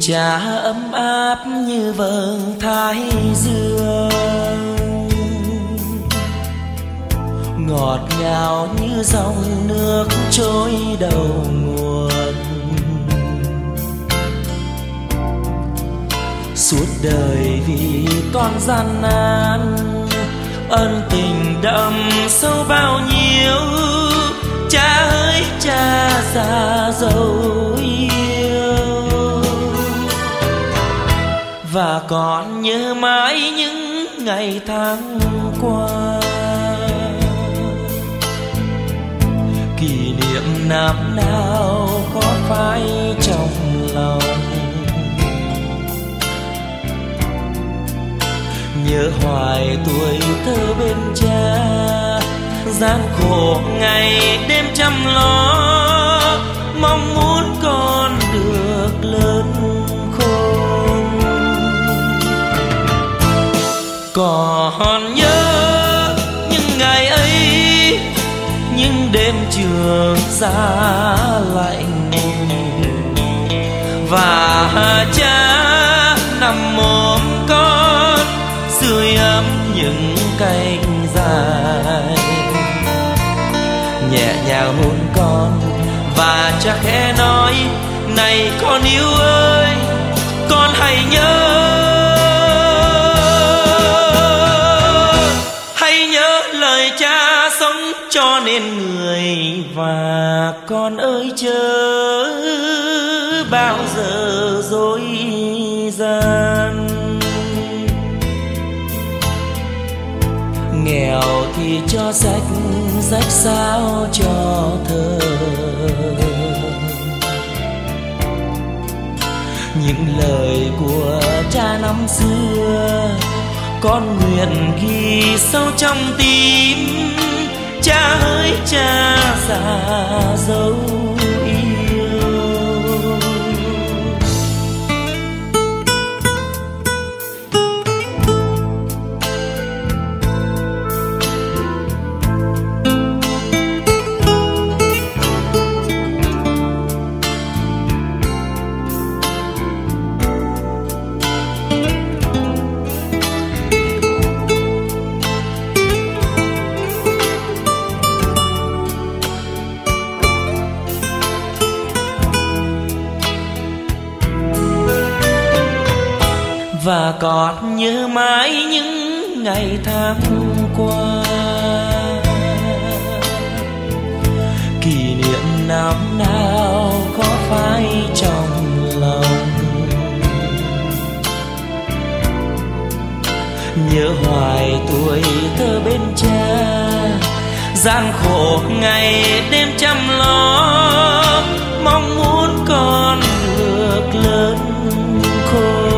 cha ấm áp như vầng thái dương, ngọt ngào như dòng nước trôi đầu nguồn. Suốt đời vì con gian nan, ân tình đậm sâu bao nhiêu. Cha ơi cha già dấu yêu, và con nhớ mãi những ngày tháng qua. Kỷ niệm năm nào có phai trong lòng, nhớ hoài tuổi thơ bên cha. Gian khổ ngày đêm chăm lo, mong muốn con được lớn khôn. Còn nhớ những ngày ấy, những đêm trường giá lạnh, và cha nằm ôm con sưởi ấm những cánh dài. Nhẹ nhàng hôn con và cha khẽ nói: này con yêu ơi, con hãy nhớ, hãy nhớ lời cha sống cho nên người. Và con ơi chớ bao giờ dối gian, nghèo thì cho rách sao cho thơ. Những lời của cha năm xưa con nguyện ghi sâu trong tim. Cha ơi cha già dấu yêu. Và còn nhớ mãi những ngày tháng qua. Kỷ niệm năm nào có phai trong lòng, nhớ hoài tuổi thơ bên cha. Gian khổ ngày đêm chăm lo, mong muốn con được lớn khôn.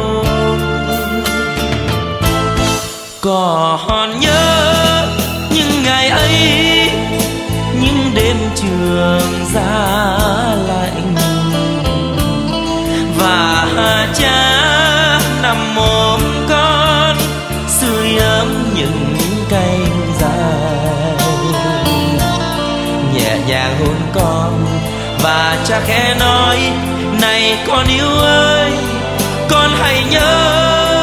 Còn nhớ những ngày ấy, những đêm trường giá lạnh, và cha nằm ôm con sưởi ấm những cánh dài. Nhẹ nhàng hôn con và cha khẽ nói: này con yêu ơi, con hãy nhớ,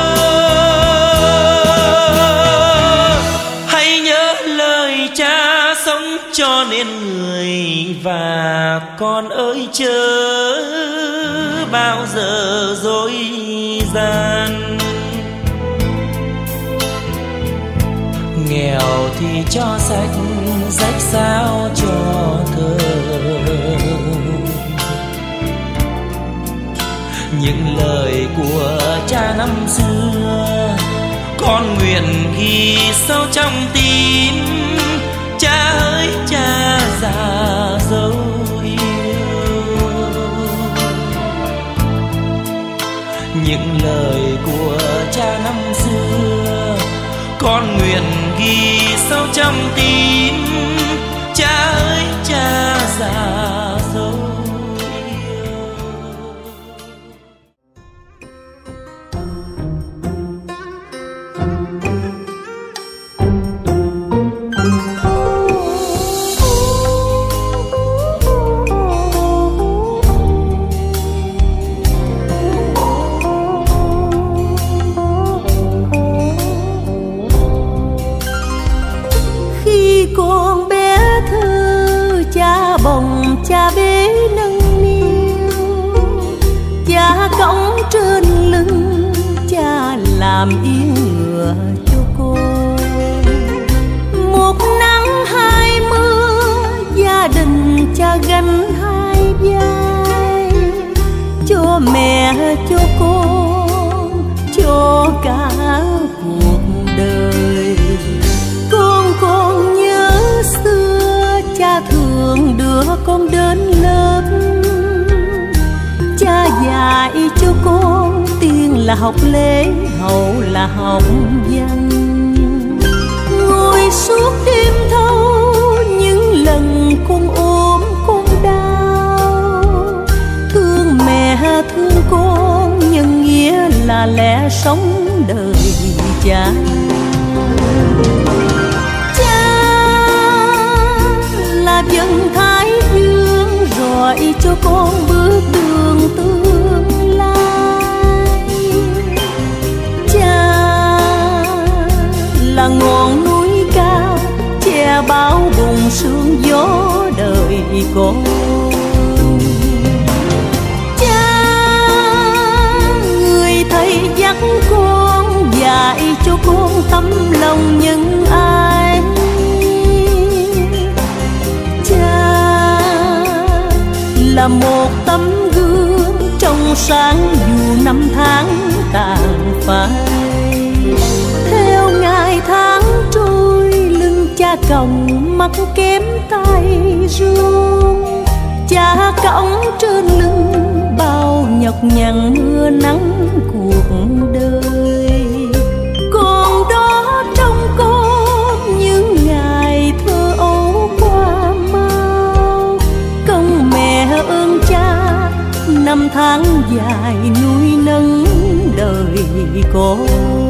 cho nên người. Và con ơi chớ bao giờ dối gian, nghèo thì cho rách sao cho thơ. Những lời của cha năm xưa con nguyện ghi sâu trong tim. Cha ơi cha già dấu yêu, những lời của cha năm xưa con nguyện ghi sâu trong tim. Cha ơi cha già dấu yêu. làm yên ngựa cho cô. Một nắng hai mưa, gia đình cha gánh hai vai, cho mẹ cho con, cho cả cuộc đời. Con nhớ xưa cha thường đưa con đến lớp, cha dạy cho con tiên là học lễ, hậu là học văn. Ngồi suốt đêm thâu những lần con ốm con đau, thương mẹ thương con nhân nghĩa là lẽ sống đời cha. Là vầng thái dương rọi cho con bước đường tương lai. Cha là ngọn núi cao che bao bùng sương gió đời con. Cha người thầy dắt con, dạy cho con tấm lòng nhân ái. Là một tấm gương trong sáng dù năm tháng tàn phai. Theo ngày tháng trôi lưng cha còng, mắt kém tay run. Cha cõng trên lưng bao nhọc nhằn mưa nắng cuộc đời. Còn đó trong con những ngày thơ ấu qua mau, công mẹ ơn cha năm tháng dài nuôi nấng đời con.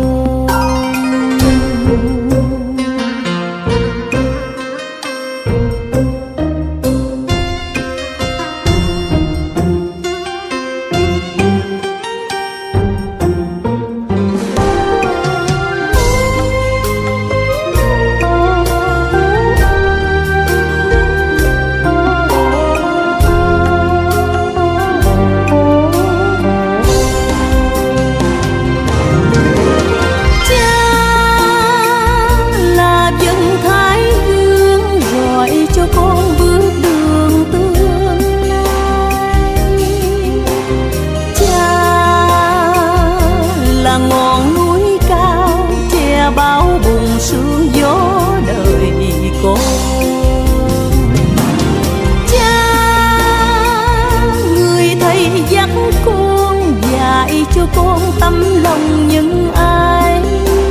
Cho con tấm lòng nhân ái.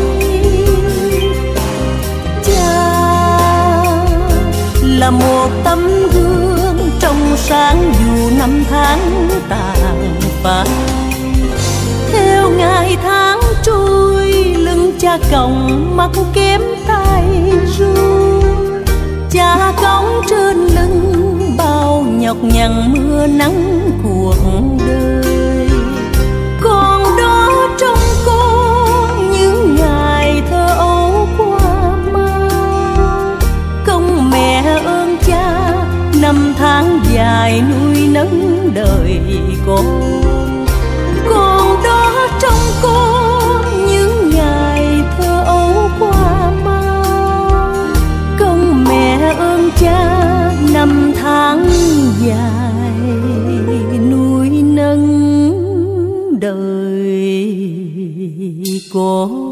Cha là một tấm gương trong sáng dù năm tháng tàn phai. Theo ngày tháng trôi lưng cha còng, mắt kém tay run. Cha cõng trên lưng bao nhọc nhằn mưa nắng cuộc đời. Còn đó trong con những ngày thơ ấu qua mau, công mẹ ơn cha năm tháng dài nuôi nấng đời con. Còn đó trong con những ngày thơ ấu qua mau, công mẹ ơn cha năm tháng dài nuôi nấng đời con.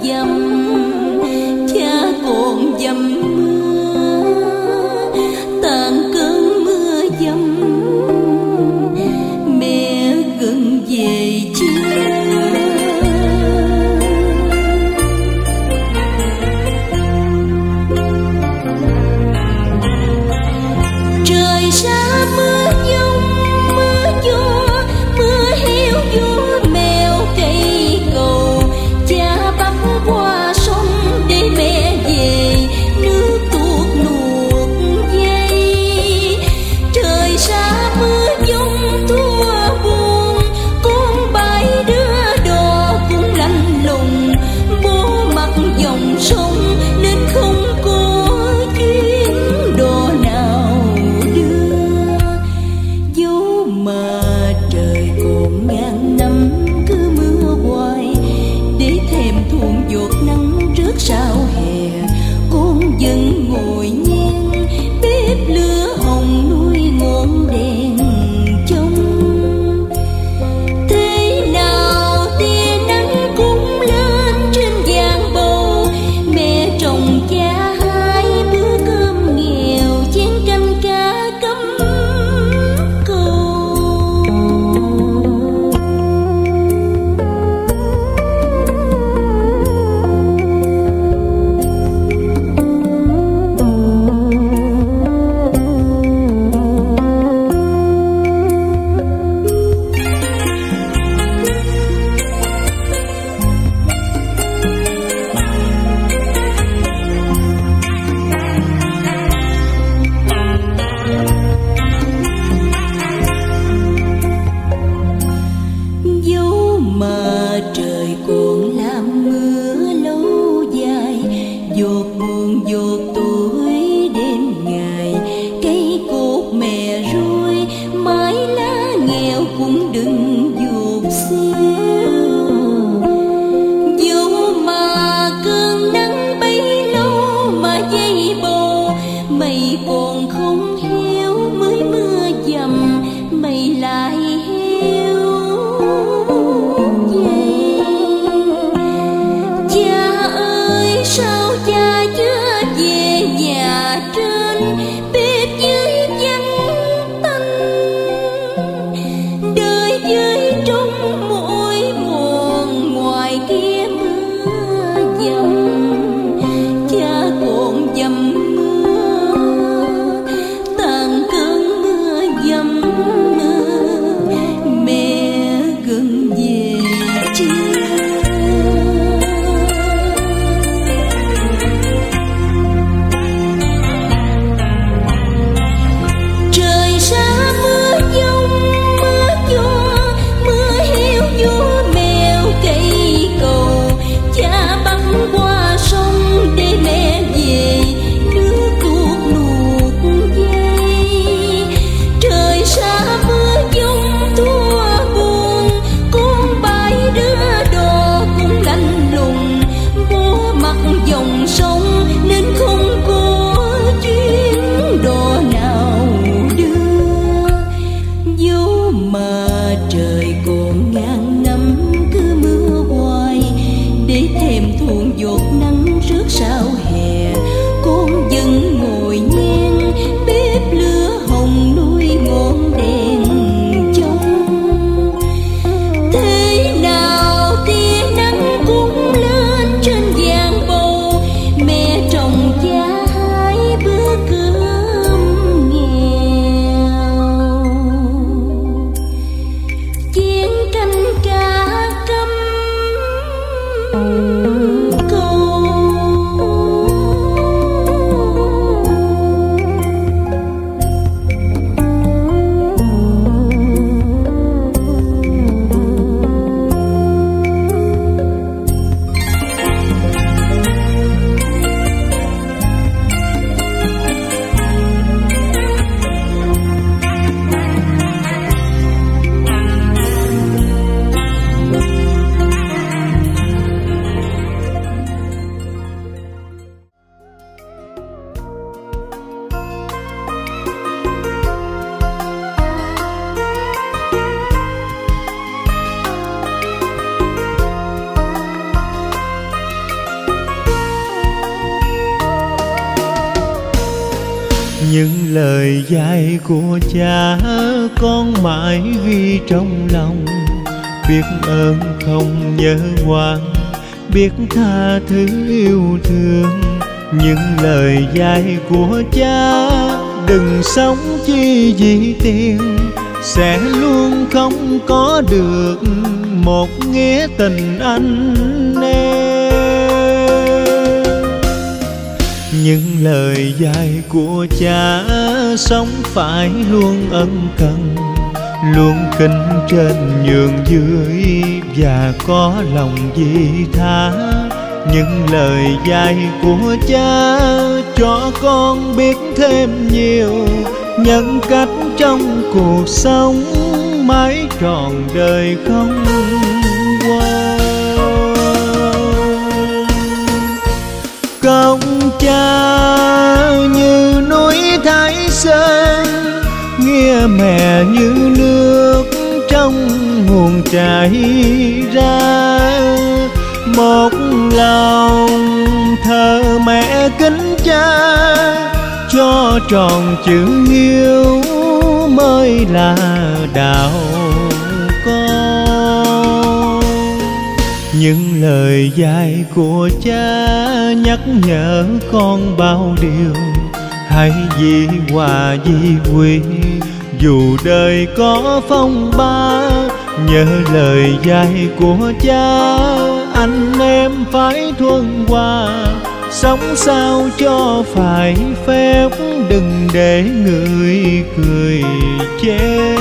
dầm, cha còn dầm mưa, tàn cơn mưa dầm, mẹ gần về chưa? Trời xa mưa giông, mưa gió, mưa heo gió mèo cây cầu, cha bắt qua sông để mẹ về, nước tuột nuột dây. Trời xa mưa giông thua buồn, con bay đưa đò cũng lạnh lùng, bố mặt dòng sông nên không có chuyến đò nào đưa. Dẫu mà trời còn ngàn năm cứ mưa hoài, để thèm thuồng giọt nắng rớt sao hè, con vẫn ngồi nhen bếp lửa hồng nuôi ngọn đèn trông. Thế nào tia nắng cũng lên trên giàn bầu, mẹ trồng cha hai bữa cơm nghèo, chén canh cá cắm câu. Dẫu mà trời còn làm mưa lâu dài, giọt buồn giọt tuổi đến ngày, cây cột mẹ rơi mái lá nghèo cũng đừng dột xíu. Dẫu mà cơn nắng bấy lâu mà dây bầu, mây còn không héo mới mưa dầm, mây lại héo dây. Cha ơi sao cha chưa về nhà trên, bếp dưới vắng tanh, đời dưới trong mỗi mòn ngoài kia mưa dầm, cha còn dầm mưa, tàn cơn mưa dầm, mẹ gần về chưa? Trời xa mưa giông, mưa gió, mưa heo gió mèo cây cầu, cha băng qua sông để mẹ về, nước tuột nuột dây. Trời xa mưa giông thua buồn, con bay đưa đò cũng lạnh lùng, bố mặt dòng sông nên không có chuyến đò nào đưa. Dẫu mà trời còn ngàn năm cứ mưa hoài, để thèm thuồng giọt nắng rớt sao hè, con vẫn ngồi nhen bếp lửa hồng nuôi ngọn đèn trông. Thế nào tia nắng cũng lên trên giàn bầu, mẹ trồng cha hai bữa cơm nghèo, chén canh cá cắm câu. Những lời dạy của cha con mãi ghi trong lòng, biết ơn không nhớ oan, biết tha thứ yêu thương. Những lời dạy của cha đừng sống chi vì tiền, sẽ luôn không có được một nghĩa tình anh em. Những lời dạy của cha sống phải luôn ân cần, luôn kính trên nhường dưới và có lòng vị tha. Những lời dạy của cha cho con biết thêm nhiều nhân cách trong cuộc sống, mãi trọn đời không quên. Công cha như núi Thái Sơn, nghĩa mẹ như nước trong nguồn chảy ra. Một lòng thờ mẹ kính cha, cho tròn chữ hiếu mới là đạo con. Những lời dạy của cha nhắc nhở con bao điều, hãy di hòa di quy dù đời có phong ba. Nhớ lời dạy của cha anh em phải thuần hòa, sống sao cho phải phép, đừng để người cười chê.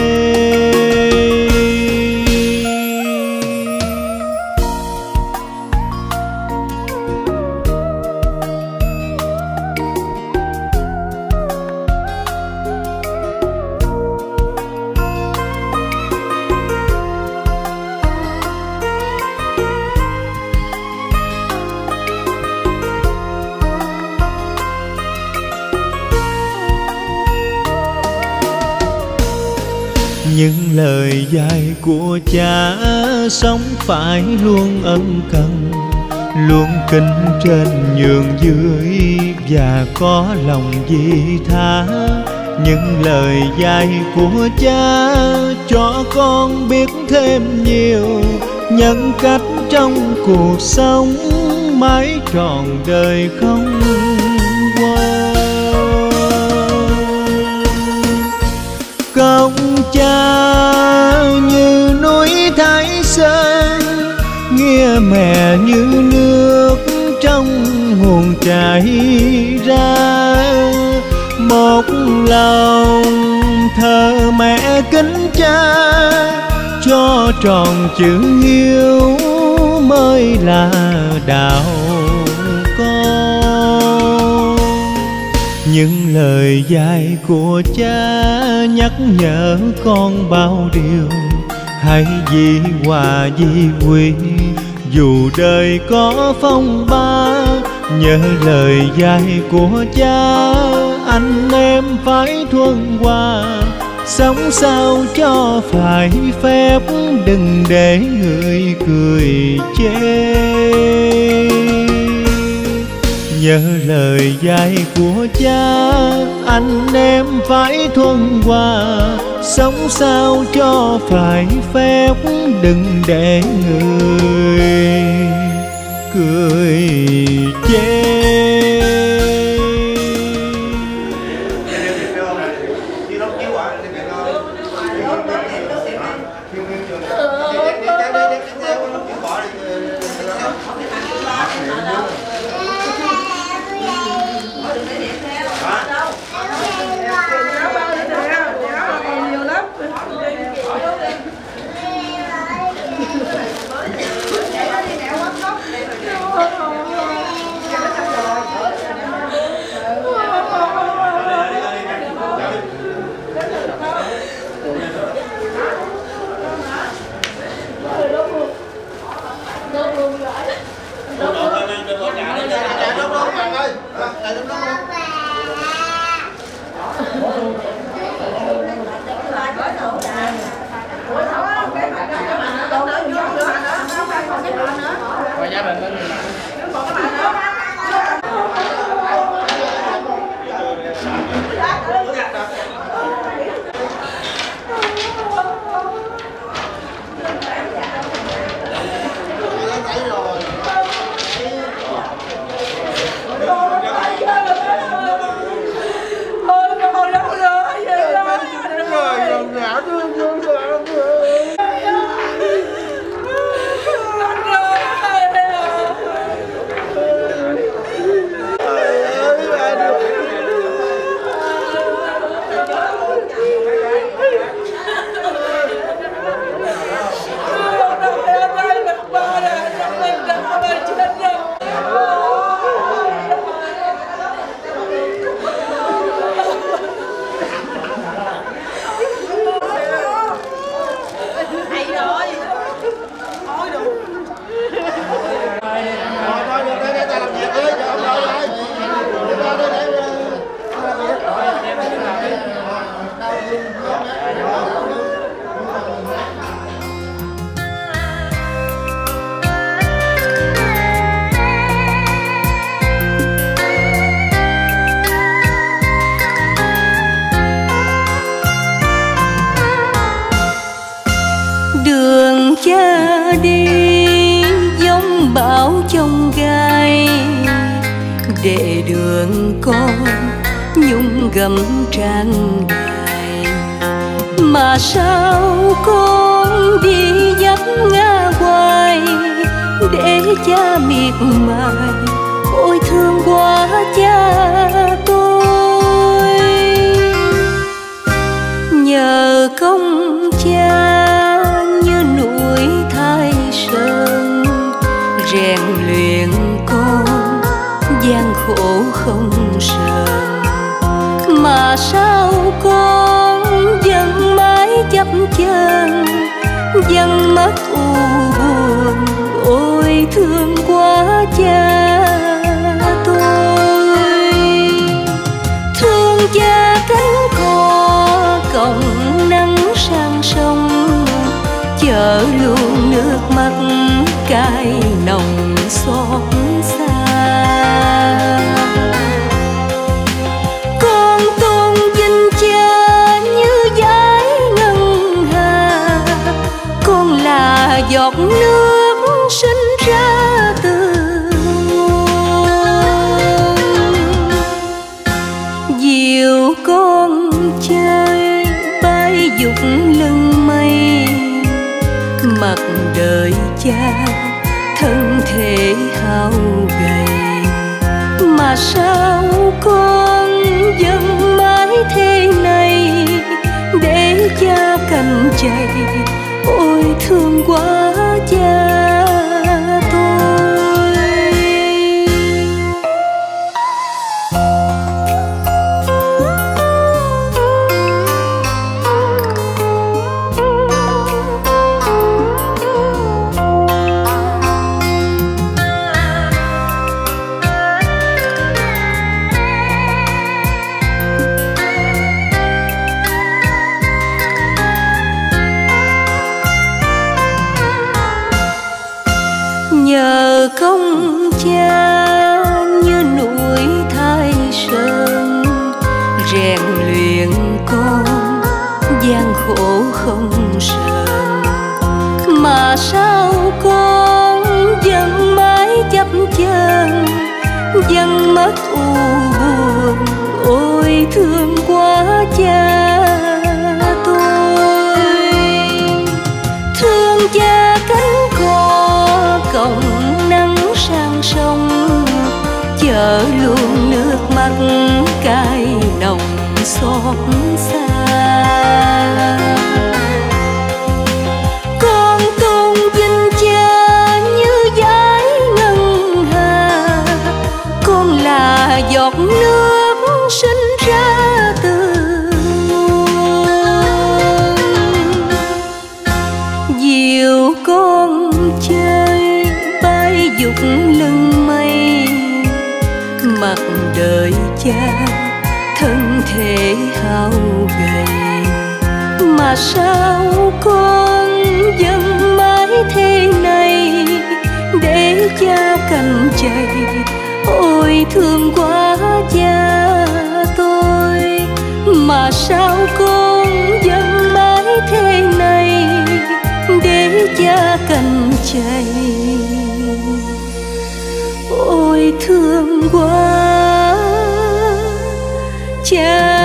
Những lời dạy của cha sống phải luôn ân cần, luôn kính trên nhường dưới và có lòng vị tha. Những lời dạy của cha cho con biết thêm nhiều nhân cách trong cuộc sống, mãi trọn đời không quên. Công cha như núi Thái Sơn, nghĩa mẹ như nước trong nguồn chảy ra. Một lòng thờ mẹ kính cha, cho tròn chữ hiếu mới là đạo con. Những lời dạy của cha nhắc nhở con bao điều, hãy di hòa di quy dù đời có phong ba. Nhớ lời dạy của cha anh em phải thuần hòa, sống sao cho phải phép, đừng để người cười chê. Nhớ lời dạy của cha anh em phải thuần hòa, sống sao cho phải phép, đừng để người cười chê. để đường con nhung gấm tràn dài. Mà sao con đi dắt ngã hoài để cha miệt mài, ôi thương quá cha tôi. Nhờ công cha như núi Thái Sơn rèn luyện con gian khổ không sờn. Mà sao con vẫn mãi chấp chân, vẫn mất u buồn, ôi thương quá cha tôi. Thương cha cánh cò còng nắng sang sông, chở luôn nước mắt cay nồng xót xa. Con tôn vinh cha như dải ngân hà, con là giọt nước sinh ra từ nguồn. Dìu con chơi bay dục lưng mây, mặt đời cha thân thể hao gầy. Mà sao con vẫn mãi thế này để cha cành chày, ôi thương quá cha tôi. Nhờ công cha như núi Thái Sơn rèn luyện con gian khổ không sờn. Mà sao con vẫn mãi chấp chân, vẫn mất u buồn, ôi thương quá cha tôi. Thương cha cánh cò còng nắng sang sông, chở luôn nước mắt cay nồng xót xa. Con tôn vinh cha như dải ngân hà, con là giọt nước sinh ra từ nguồn. Dìu con chơi bay dục lưng mây, mặt đời cha thân thể hao gầy. Mà sao con vẫn mãi thế này để cha cành chày, ôi thương quá cha tôi. Mà sao con vẫn mãi thế này để cha cành chày, ôi thương quá cha.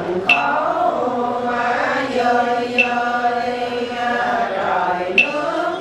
Khổ mà dời dời trời nước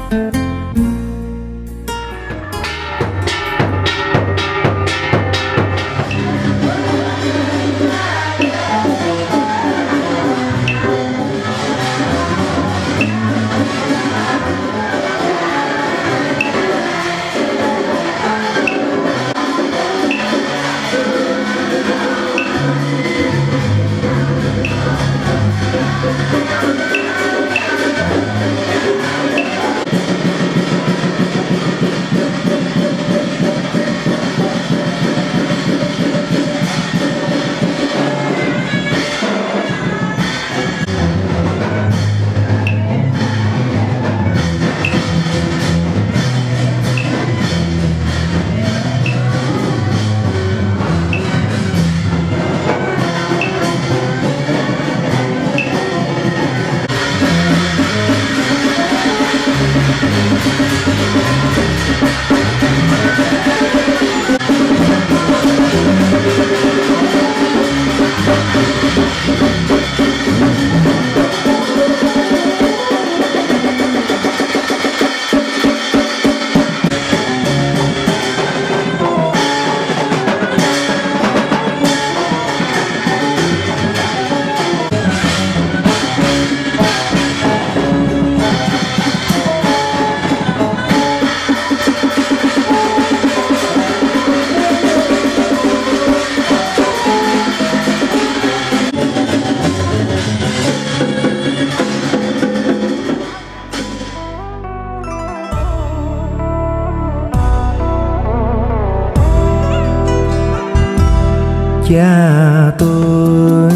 Cha tôi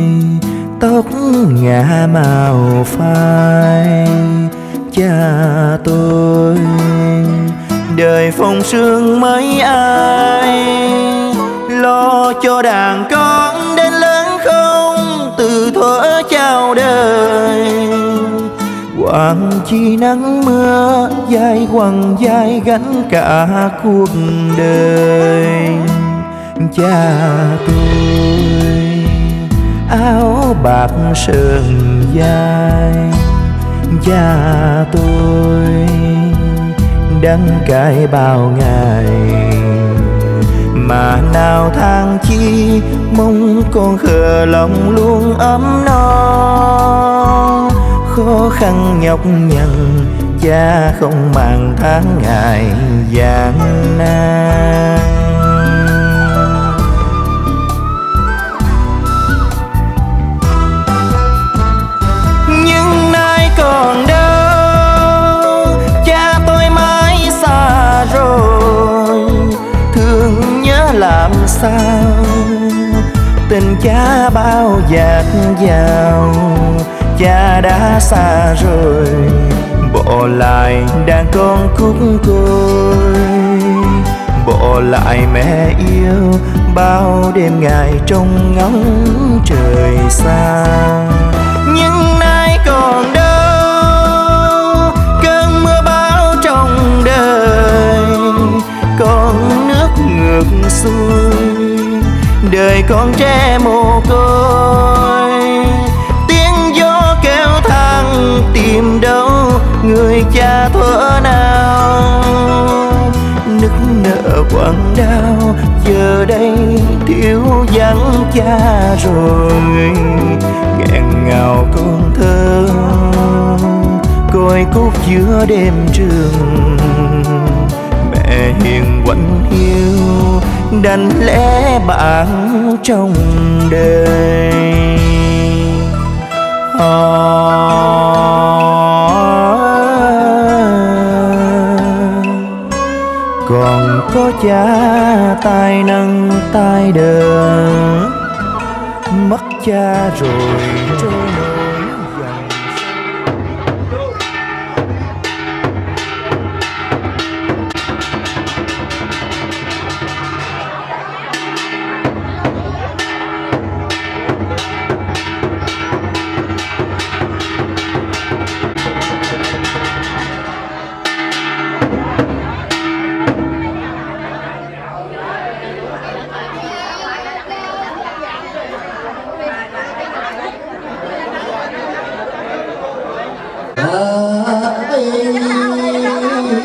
tóc ngả màu phai, cha tôi đời phong sương mấy ai, lo cho đàn con đến lớn không từ thuở chào đời. Quang chi nắng mưa vai quằn vai gánh cả cuộc đời. Cha tôi áo bạc sờn vai, cha tôi đắng cay bao ngày, mà nào than chi mong con khờ lòng luôn ấm no. Khó khăn nhọc nhằn cha không màng tháng ngày gian nan. Nhưng nay còn đâu cha tôi mãi xa rồi, thương nhớ làm sao tình cha bao dạt dào. Cha đã xa rồi bỏ lại đàn con cúc côi, bỏ lại mẹ yêu bao đêm ngày trông ngóng trời xa. Nhưng nay còn đâu cơn mưa bão trong đời, con nước ngược xuôi đời con trẻ mồ côi. Tìm đâu người cha thuở nào, nức nở quặn đau giờ đây thiếu vắng cha rồi. Nghẹn ngào con thơ côi cút giữa đêm trường, mẹ hiền quạnh hiu đành lẽ bạn trong đời. Còn có cha tay nâng tay đỡ, mất cha rồi trôi nổi dần.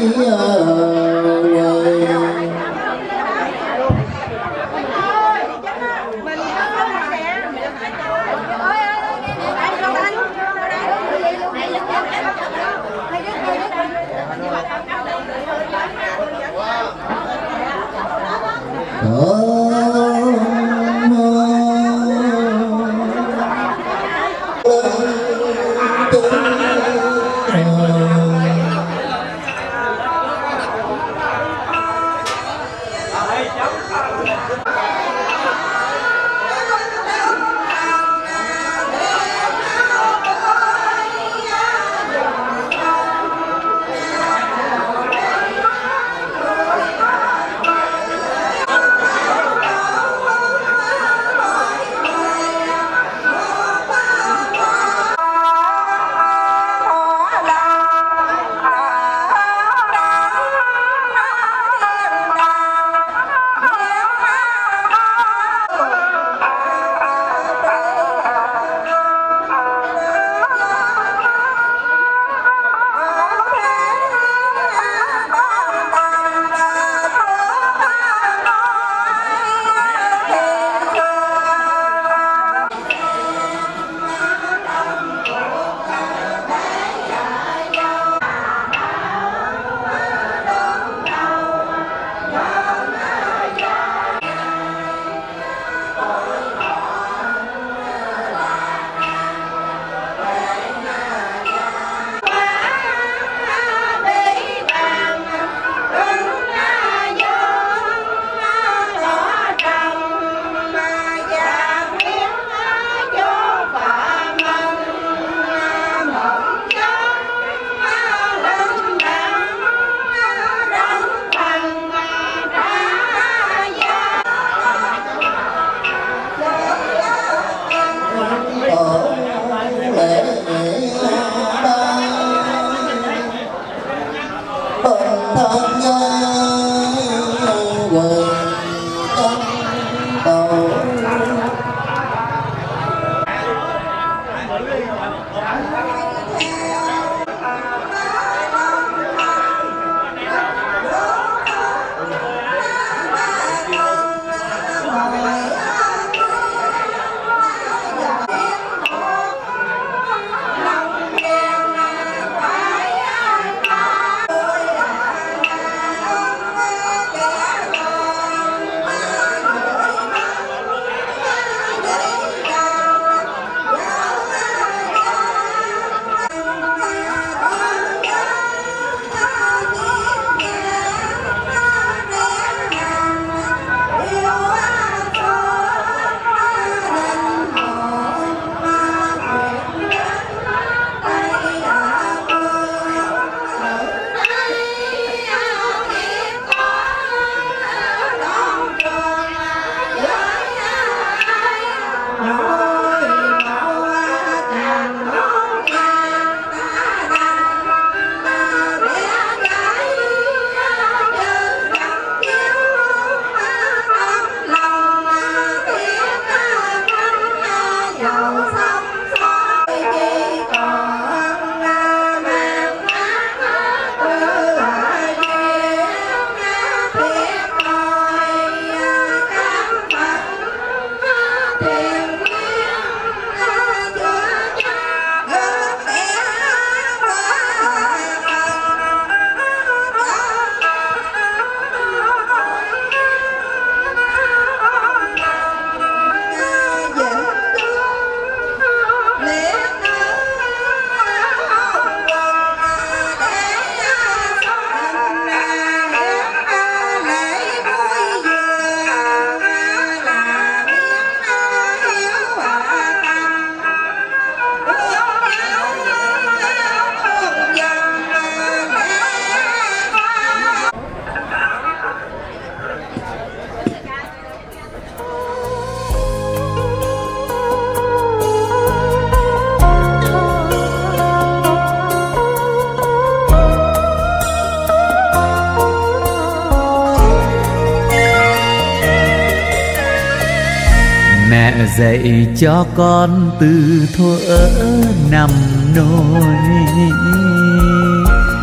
Mẹ dạy cho con từ thuở nằm nôi,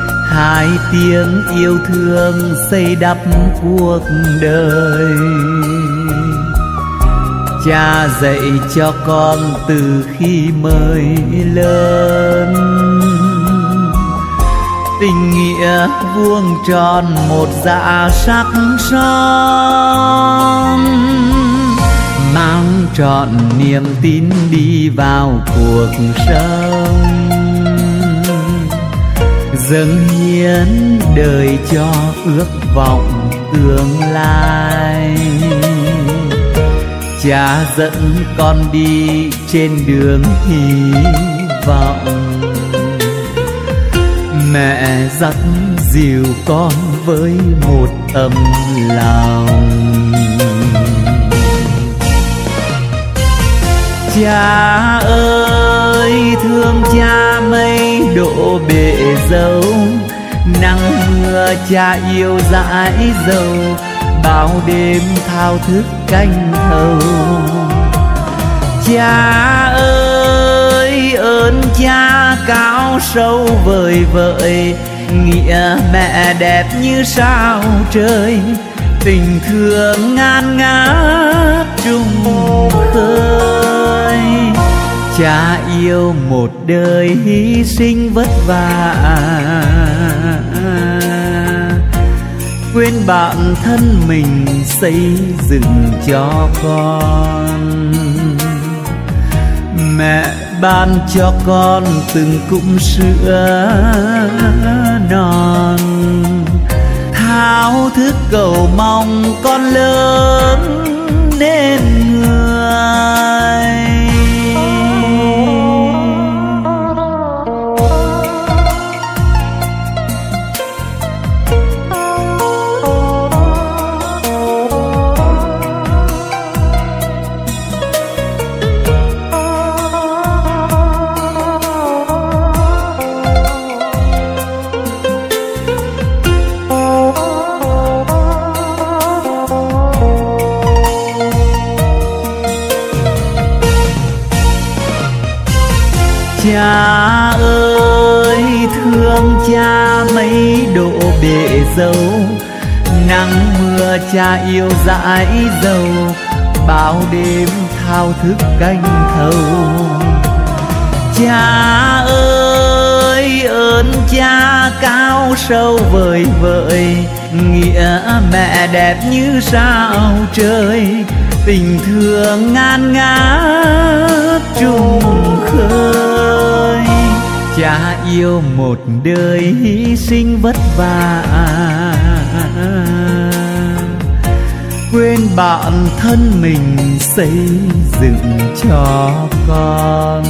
hai tiếng yêu thương xây đắp cuộc đời. Cha dạy cho con từ khi mới lớn, tình nghĩa vuông tròn một dạ sắc son, mang trọn niềm tin đi vào cuộc sống, dâng hiến đời cho ước vọng tương lai. Cha dẫn con đi trên đường hy vọng, mẹ dắt dìu con với một tấm lòng. Cha ơi thương cha mây độ bể dâu, nắng mưa cha yêu dãi dầu, bao đêm thao thức canh thâu. Cha ơi ơn cha cao sâu vời vợi, nghĩa mẹ đẹp như sao trời, tình thương ngàn ngát trung khơi. Cha yêu một đời hy sinh vất vả, quên bản thân mình xây dựng cho con. Mẹ ban cho con từng cụm sữa non, thao thức cầu mong con lớn nên người. Cha ơi thương cha mấy độ bể dâu, nắng mưa cha yêu dãi dầu, bao đêm thao thức canh thâu. Cha ơi ơn cha cao sâu vời vợi, nghĩa mẹ đẹp như sao trời, tình thương ngàn ngát trung khơi. Cha yêu một đời hy sinh vất vả, quên bản thân mình xây dựng cho con.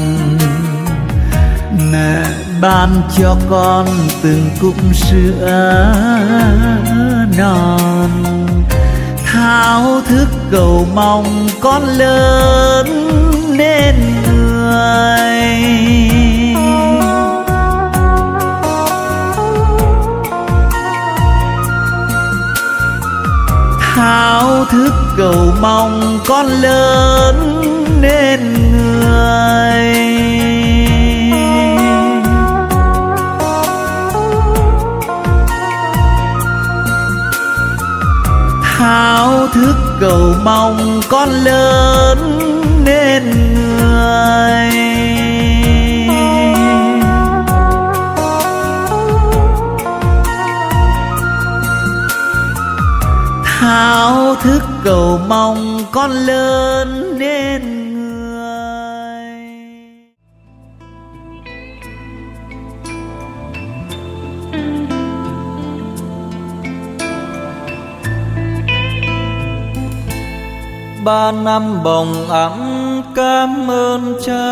Mẹ ban cho con từng cụm sữa non, thao thức cầu mong con lớn nên người. Thao thức cầu mong con lớn nên người. Thao thức cầu mong con lớn nên người. Thao thức cầu mong con lớn nên người. Ba năm bồng ẵm cảm ơn cha,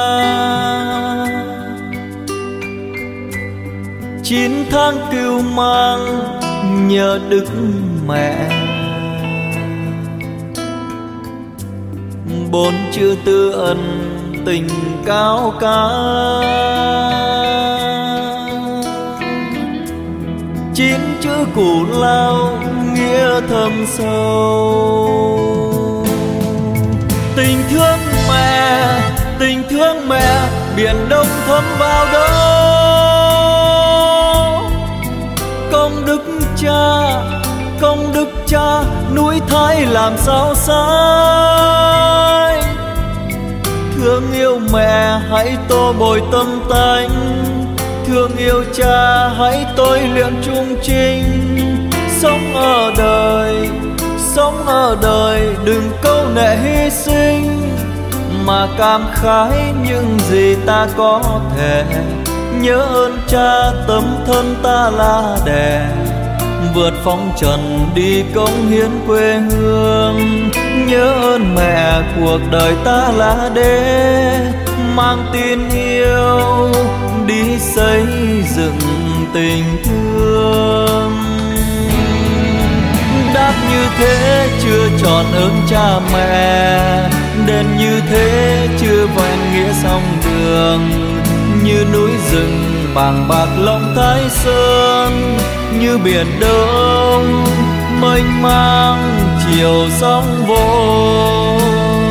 9 tháng cưu mang nhờ đức mẹ. 4 chữ tư ân tình cao cả, 9 chữ cù lao nghĩa thâm sâu. Tình thương mẹ biển đông thấm vào đâu, công đức cha núi Thái làm sao sai. Thương yêu mẹ hãy tô bồi tâm tánh, thương yêu cha hãy tôi luyện trung trinh. Sống ở đời đừng câu nệ hy sinh, mà cảm khái những gì ta có thể. Nhớ ơn cha tấm thân ta là đẻ, vượt phong trần đi cống hiến quê hương. Nhớ ơn mẹ cuộc đời ta là đế, mang tin yêu đi xây dựng tình thương. Đáp như thế chưa tròn ơn cha mẹ, đền như thế chưa vẹn nghĩa sông đường. Như núi rừng bàng bạc lòng Thái Sơn, như biển Đông mênh mang chiều sóng vô.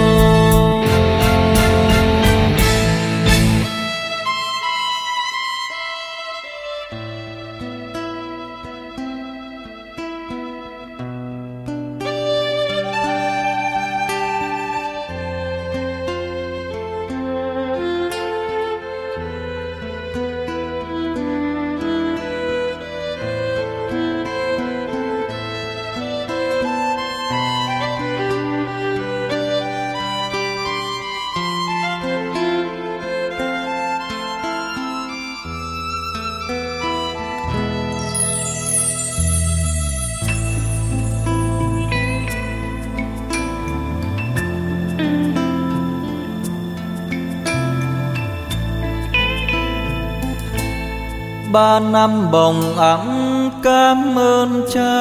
Ba năm bồng ẵm cảm ơn cha,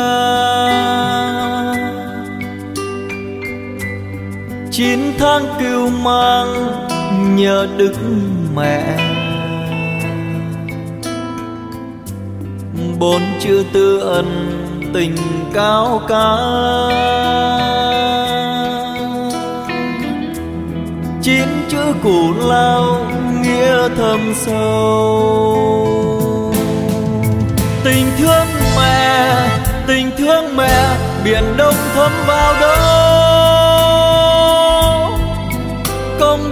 9 tháng cưu mang nhờ đức mẹ. 4 chữ tư ân tình cao cả, 9 chữ củ lao nghĩa thâm sâu. Tình thương mẹ biển Đông thấm vào đâu. Công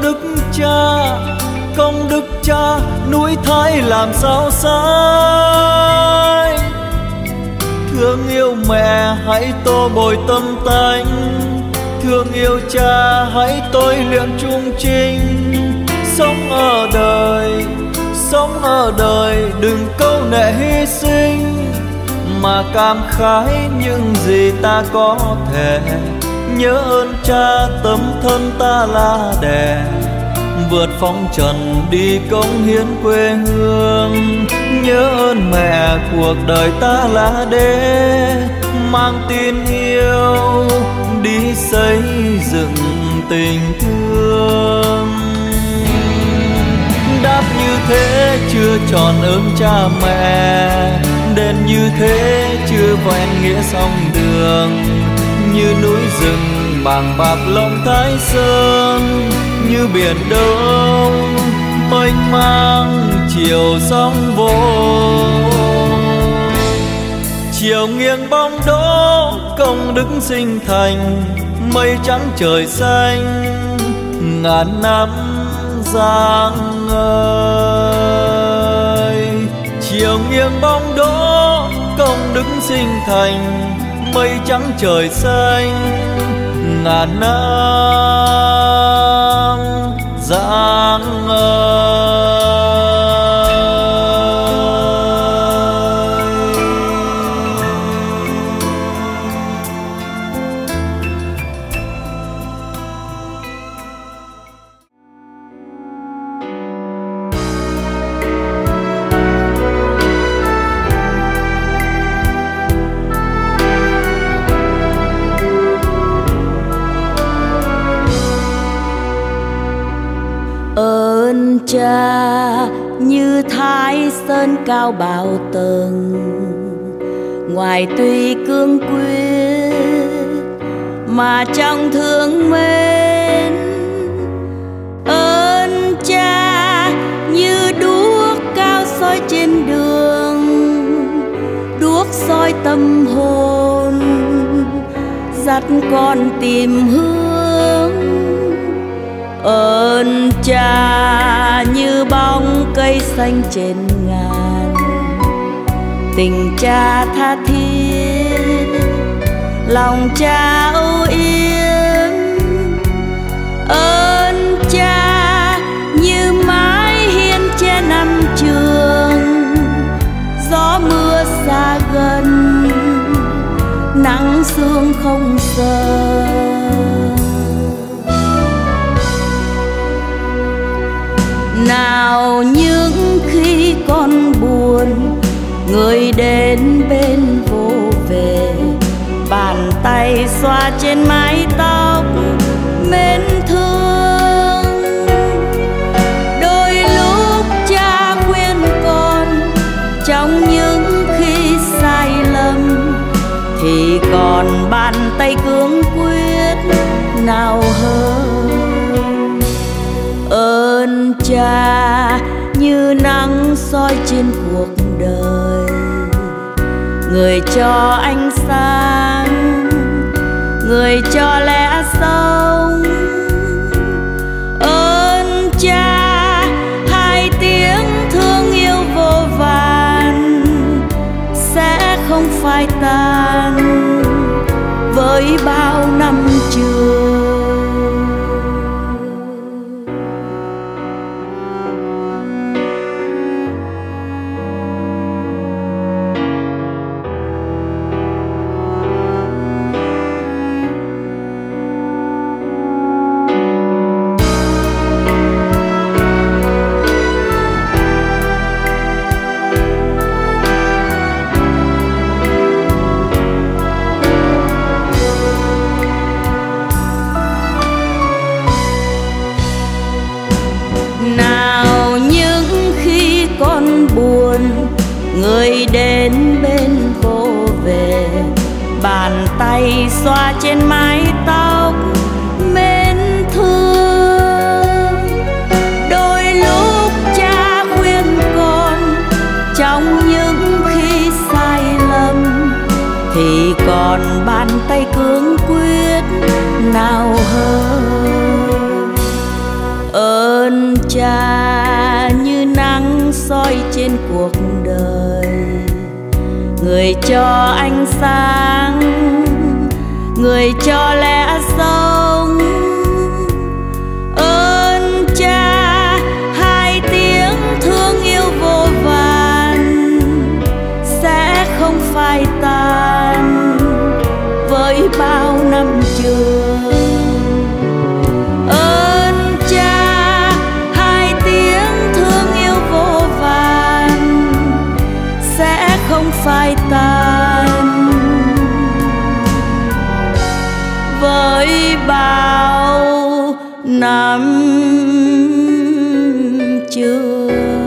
đức cha núi Thái làm sao sai. Thương yêu mẹ hãy tô bồi tâm tánh, thương yêu cha hãy tôi luyện trung trinh. Sống ở đời đừng câu nệ hy sinh, mà cảm khái những gì ta có thể. Nhớ ơn cha tấm thân ta là đẻ, vượt phong trần đi cống hiến quê hương. Nhớ ơn mẹ cuộc đời ta là đế, mang tin yêu đi xây dựng tình thương. Đáp như thế chưa tròn ơn cha mẹ, đền như thế chưa vẹn nghĩa sông đường. Như núi rừng bàng bạc lòng Thái Sơn, như biển Đông mênh mang chiều sóng vô. Chiều nghiêng bóng đỗ công đức sinh thành, mây trắng trời xanh ngàn năm giang ơi. Chiều nghiêng bóng đỗ công đức sinh thành, mây trắng trời xanh ngàn năm giang ơi. Ơn cha như Thái Sơn cao bao tầng, ngoài tuy cương quyết mà trong thương mến. Ơn cha như đuốc cao soi trên đường, đuốc soi tâm hồn, dắt con tìm hướng. Ơn cha như bóng cây xanh trên ngàn, tình cha tha thiết, lòng cha âu yếm. Ơn cha như mái hiên che năm trường, gió mưa xa gần, nắng sương không sợ. Nào những khi con buồn, người đến bên vô về, bàn tay xoa trên mái tóc mến thương. Đôi lúc cha khuyên con, trong những khi sai lầm thì còn bàn tay cương quyết nào hơn. Ơn cha như nắng soi trên cuộc đời, người cho ánh sáng, người cho lẽ sống. Ơn cha hai tiếng thương yêu vô vàn sẽ không phai tàn với bao năm trường. Nào những khi con buồn, người đến bên vô về, bàn tay xoa trên mái tóc mến thương. Đôi lúc cha khuyên con, trong những khi sai lầm thì còn bàn tay cương quyết nào hơn. Ơn cha như nắng soi trên cuộc đời, người cho ánh sáng, người cho lẽ sống. Ơn cha hai tiếng thương yêu vô vàn sẽ không phai tàn với bao năm trường. Ơn cha hai tiếng thương yêu vô vàn sẽ không phai tàn với bao năm trường.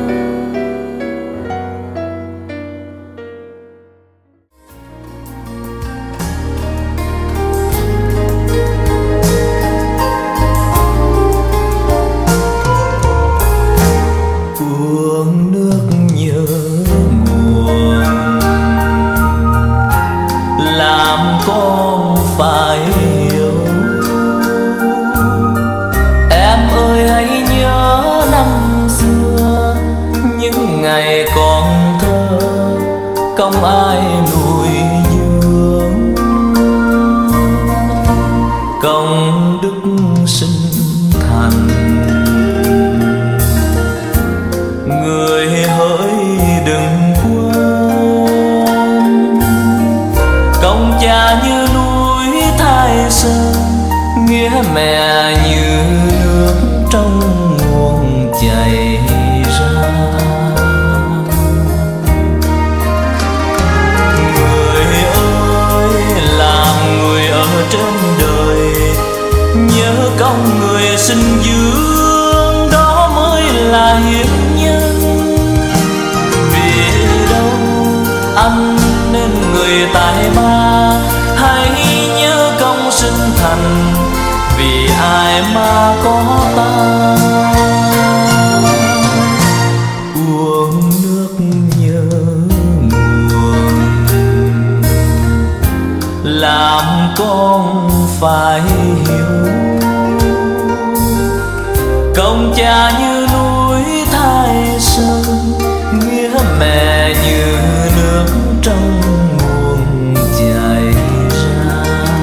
Uống nước nhớ nguồn, làm con phải hiểu. Em ơi hãy nhớ năm xưa, những ngày còn thơ không ai nuôi dưỡng. Công đức sinh thành, người hỡi đừng quên. Công cha như núi Thái Sơn, nghĩa mẹ như nước trong nguồn chảy ra. Người ơi làm người ở trên đời, nhớ công người sinh dưỡng, đó mới là hiệp nhân. Vì đâu anh nên người tài ba, hãy nhớ công sinh thành, vì ai mà có ta. Uống nước nhớ nguồn, làm con phải hiểu. Công cha như núi Thái Sơn, nghĩa mẹ như nước trong nguồn chảy ra.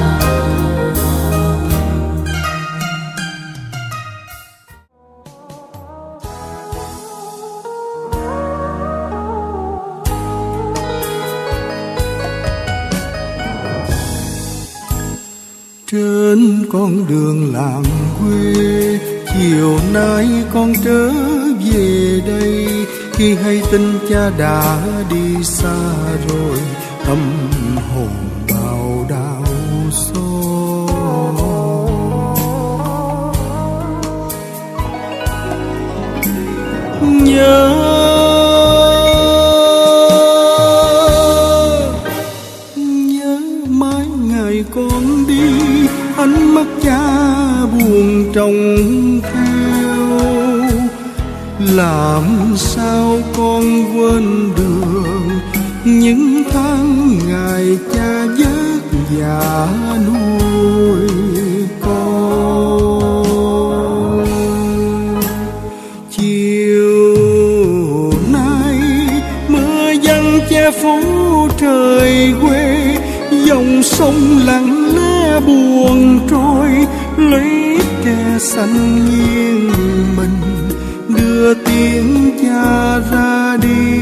Trên con đường làng quê, chiều nay con trở về đây. Khi hay tin cha đã đi xa rồi, tâm hồn bao đau xót. Nhớ mãi ngày con đi, ánh mắt cha buồn trông theo. Làm sao con quên được những tháng ngày cha vất vả nuôi con. Chiều nay mưa giăng che phủ trời quê, dòng sông lặng lẽ buồn trôi, lấy tre xanh nghiêng mình đưa tiếng cha ra đi.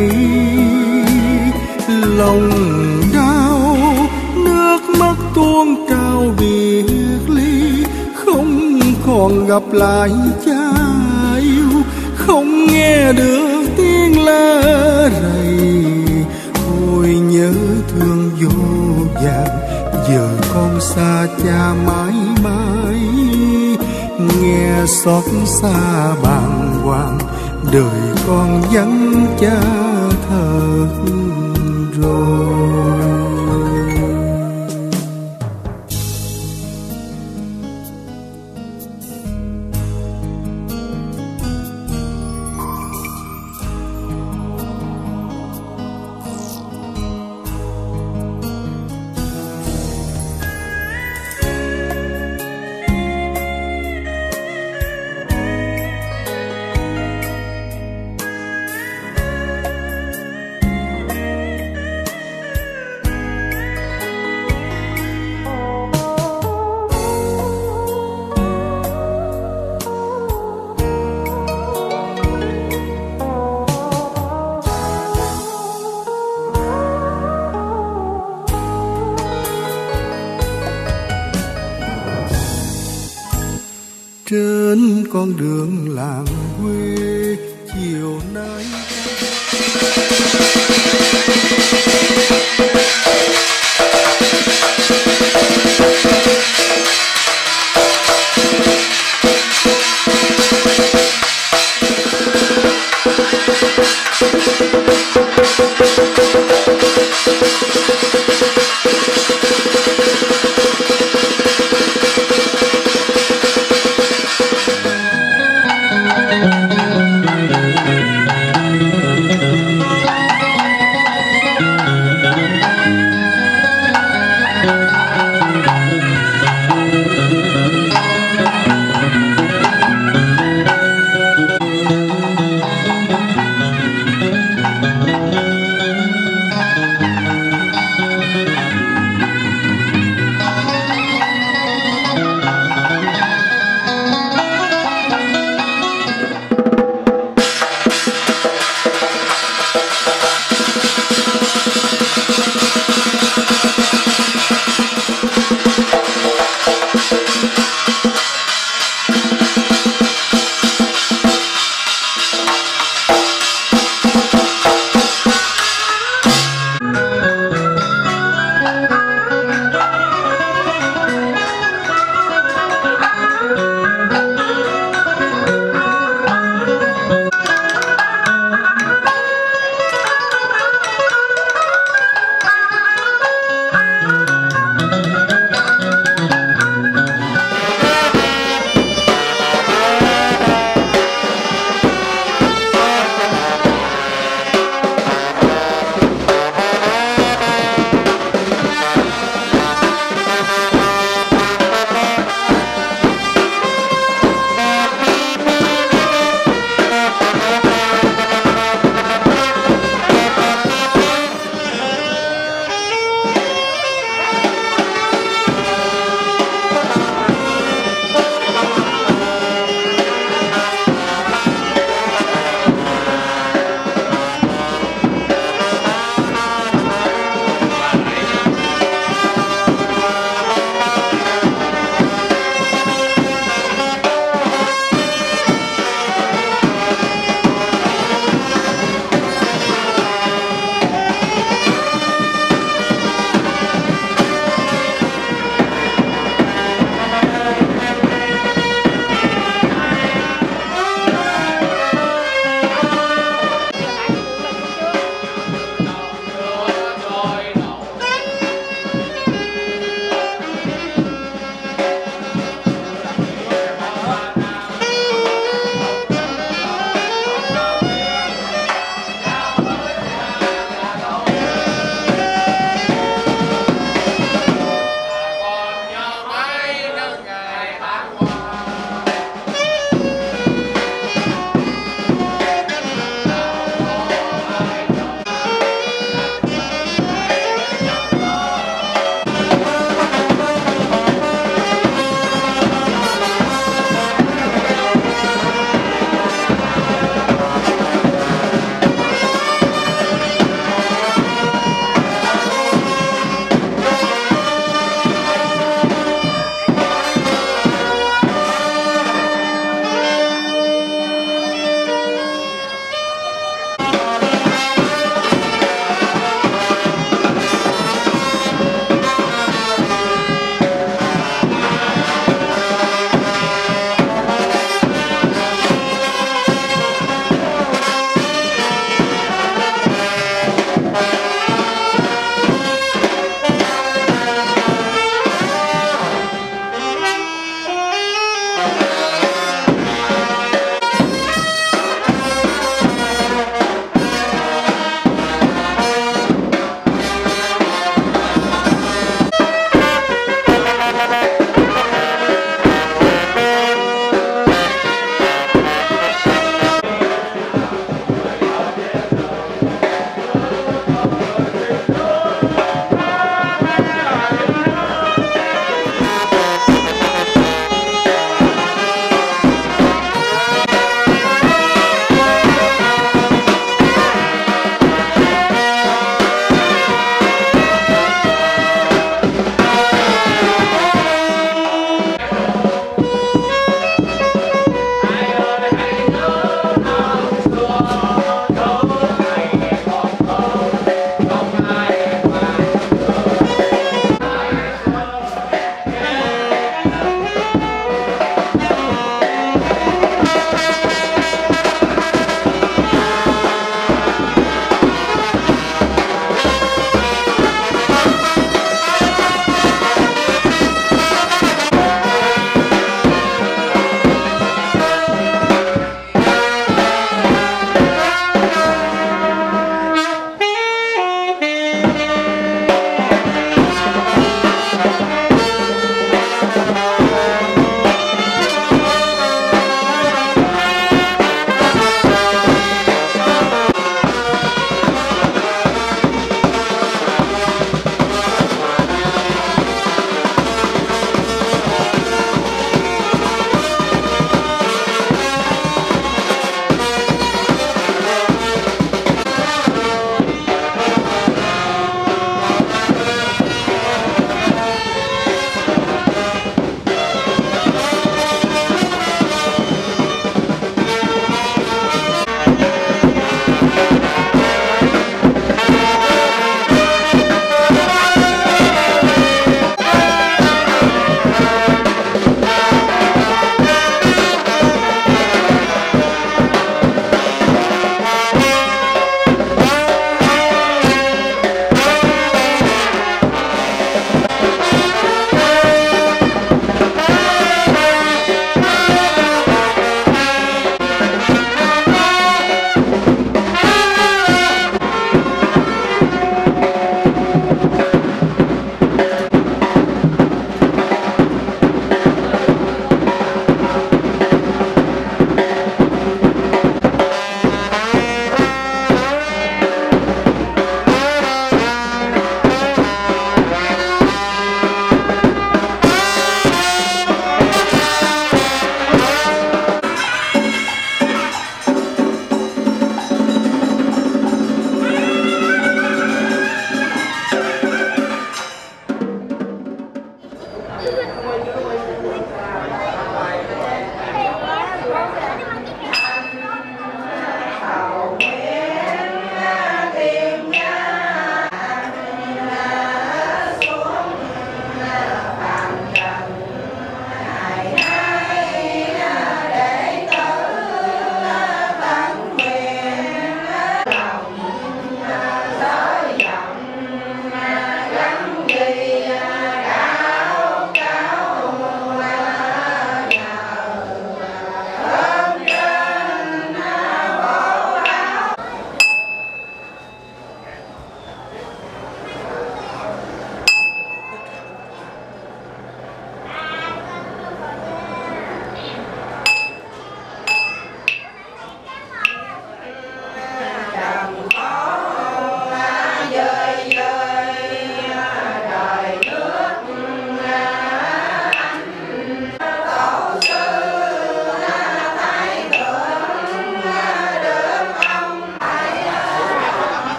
Lòng đau nước mắt tuôn trào biệt ly, không còn gặp lại cha yêu, không nghe được tiếng la rầy. Ôi nhớ thương vô vàn, giờ con xa cha mãi mãi. Nghe xót xa bàng hoàng, đời con vắng cha thật rồi. Trên con đường làng quê, chiều nay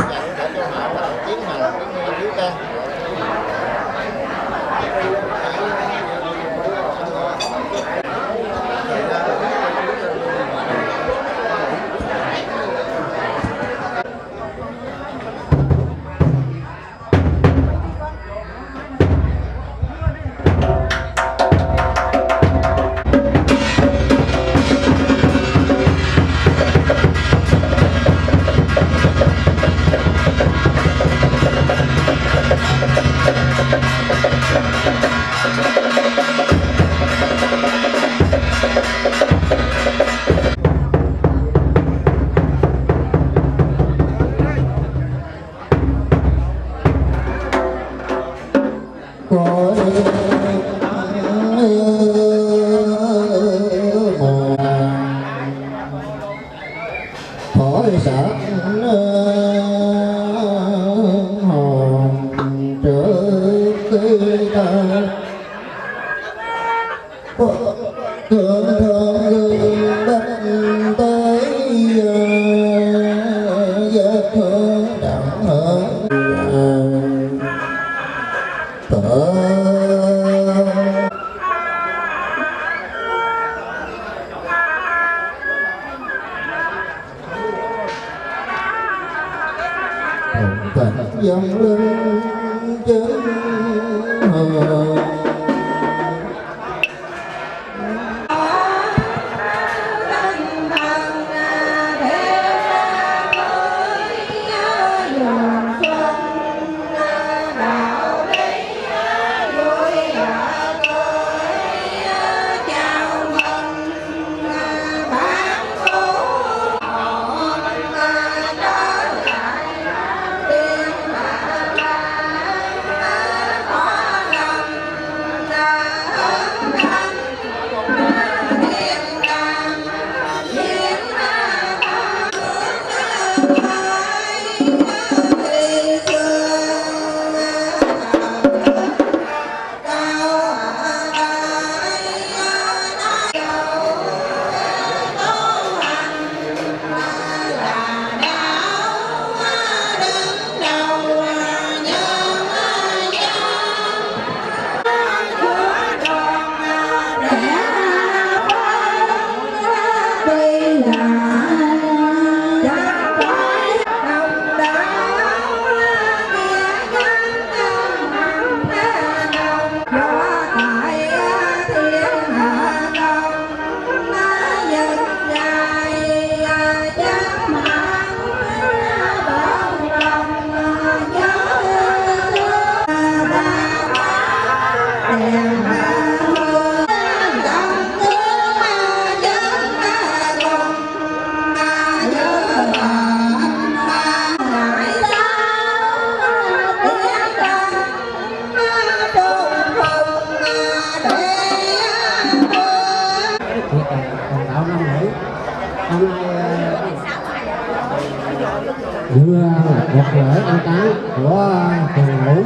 một lễ an táng của Tiền Ngũ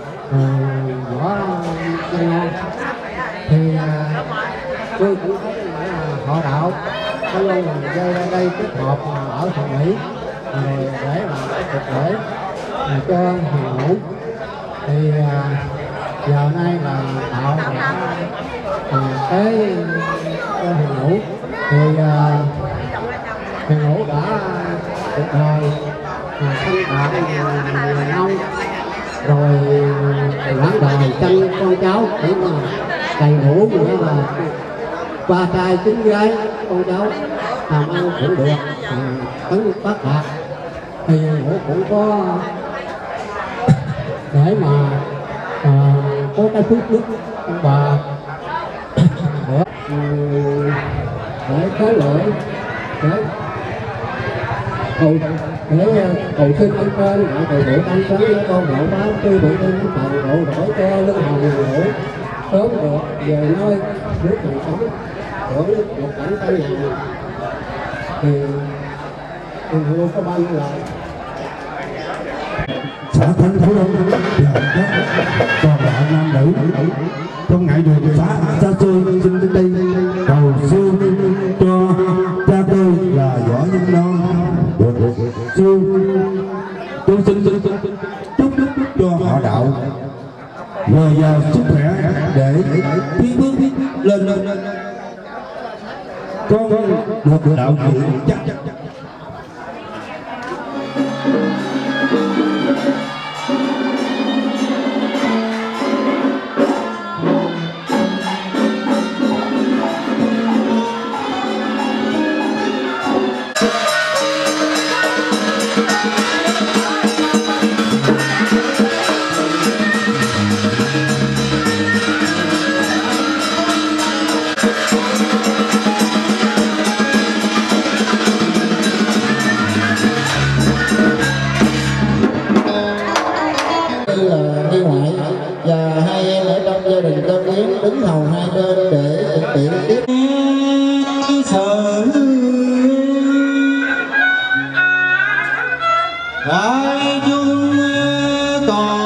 võ Văn Nhân thì tôi cũng thấy là họ đạo có luôn là đây kết hợp ở Thuận Mỹ rồi để làm cái cuộc lễ cho Tiền Ngũ thì giờ nay là đạo tới cho Tiền Ngũ thì Tiền Ngũ đã cuộc đời sinh bạn nông rồi lãng đời tranh con cháu cũng đầy đủ nữa là ba trai chín gái con cháu làm ăn cũng được tấn phát đạt thì cũng có để mà có cái phước đức ông bà để có lợi để cầu xin anh trên lại cầu nguyện anh sáng với con ngộ báo tư bị tinh thần độ đổi cho lưng hồng ngộ sớm được về nơi nước mình sống hưởng một cảnh căn nhà thì hương có bao nhiêu lời xã Thanh Phú Đông còn bạn nam nữ trong ngày đường xã xa xôi xin đến đây cầu siêu cho cha tôi là Võ Nhân Non siêu tôi chúc cho họ đạo dồi dào sức khỏe để tiến bước lên con được đạo diễn chắc. đứng hầu hai bên để thực hiện tiếp sự đại dung tội.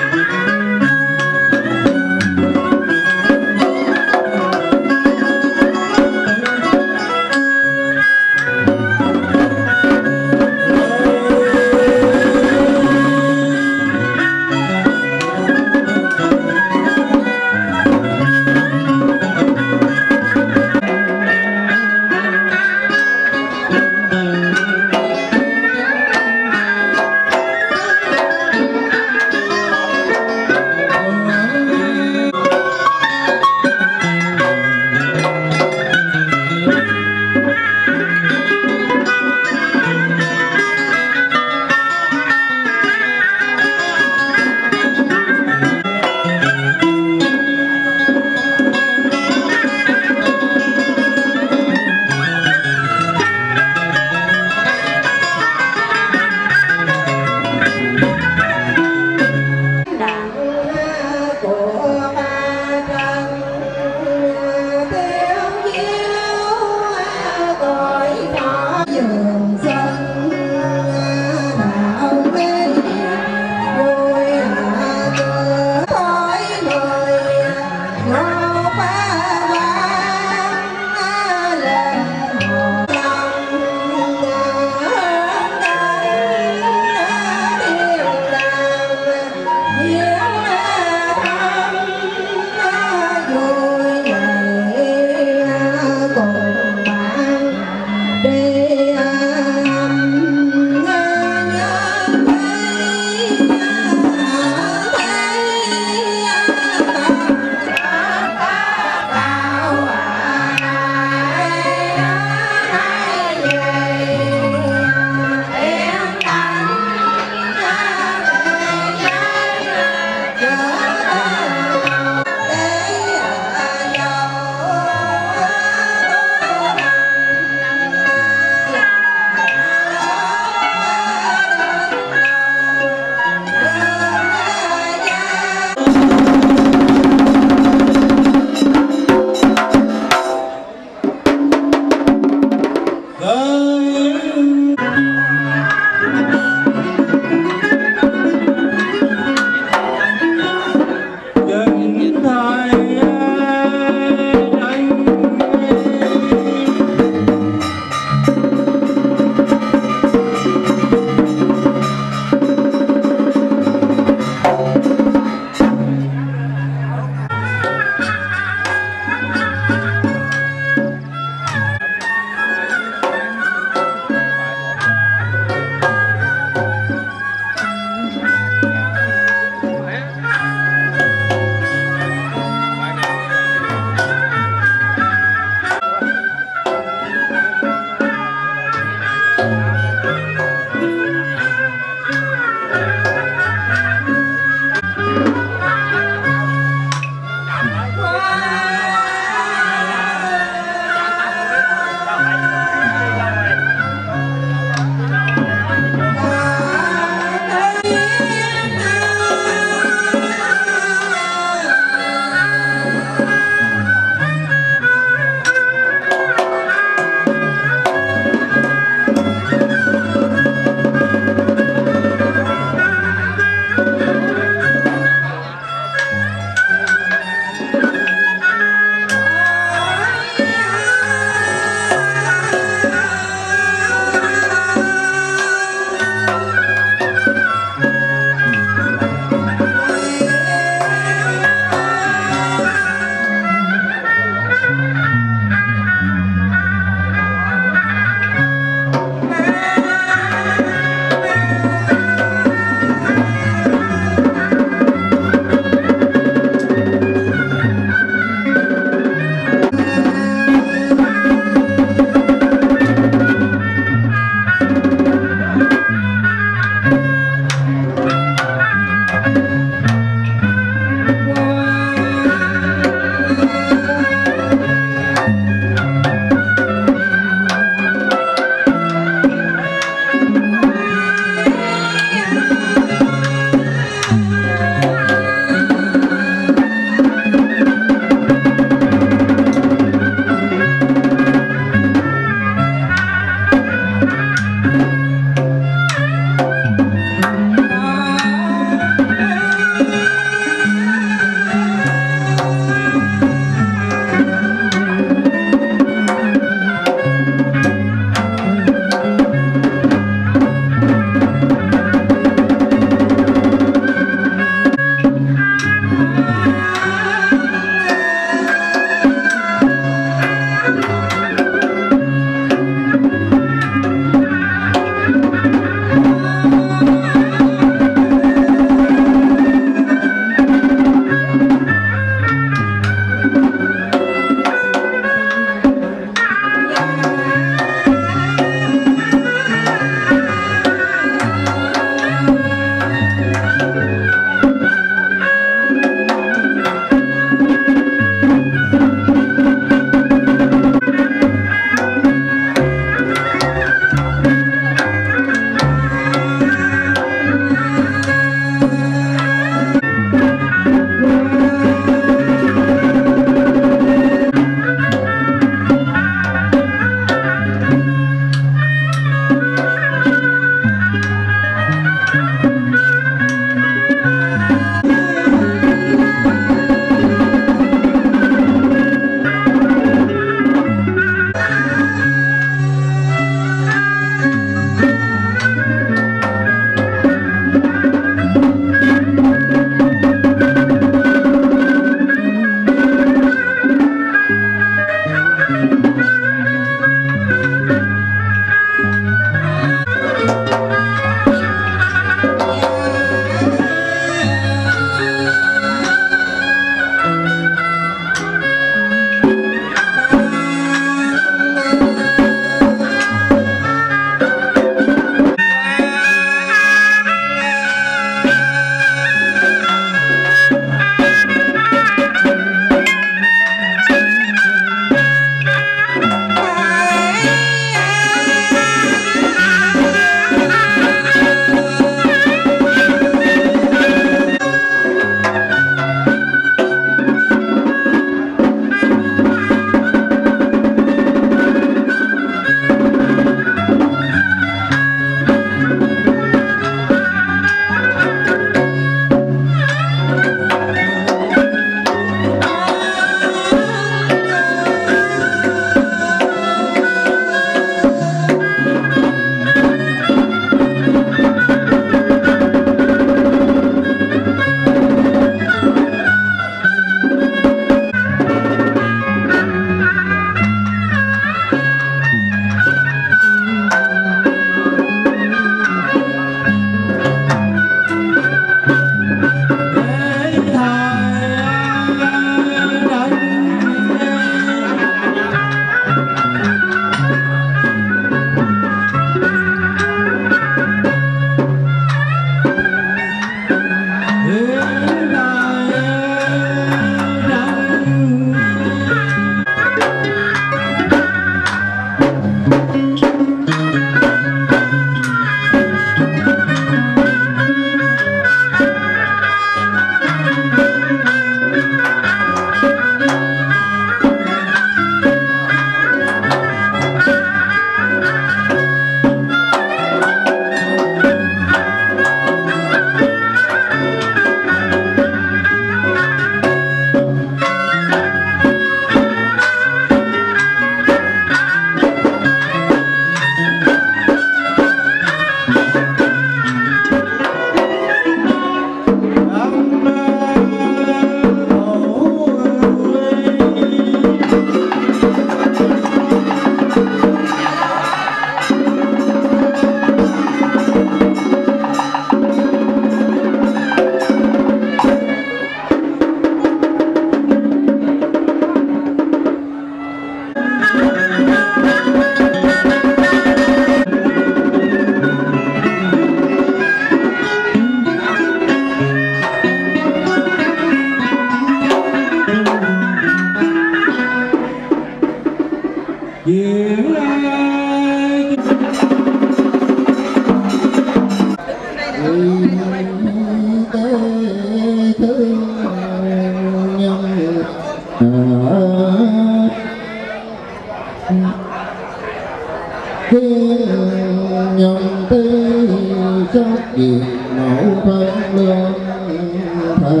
nhân tư sắc diệt mẫu thân lương thần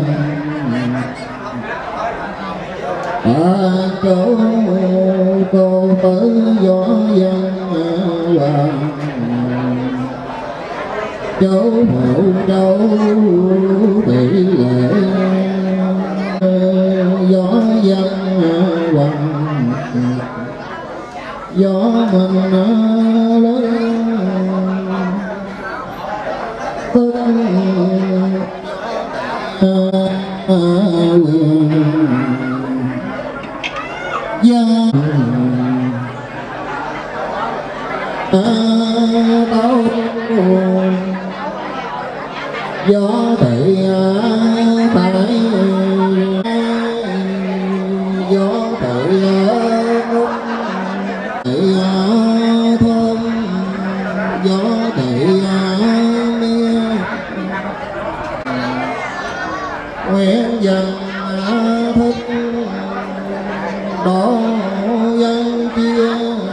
câu cô tới gió dân hoàng cháu hậu cháu tỷ lệ gió dân hoàng gió mình lớn tức dân đau gió thị tại gió thị thơm gió thị nguyện dần thức độ dân chia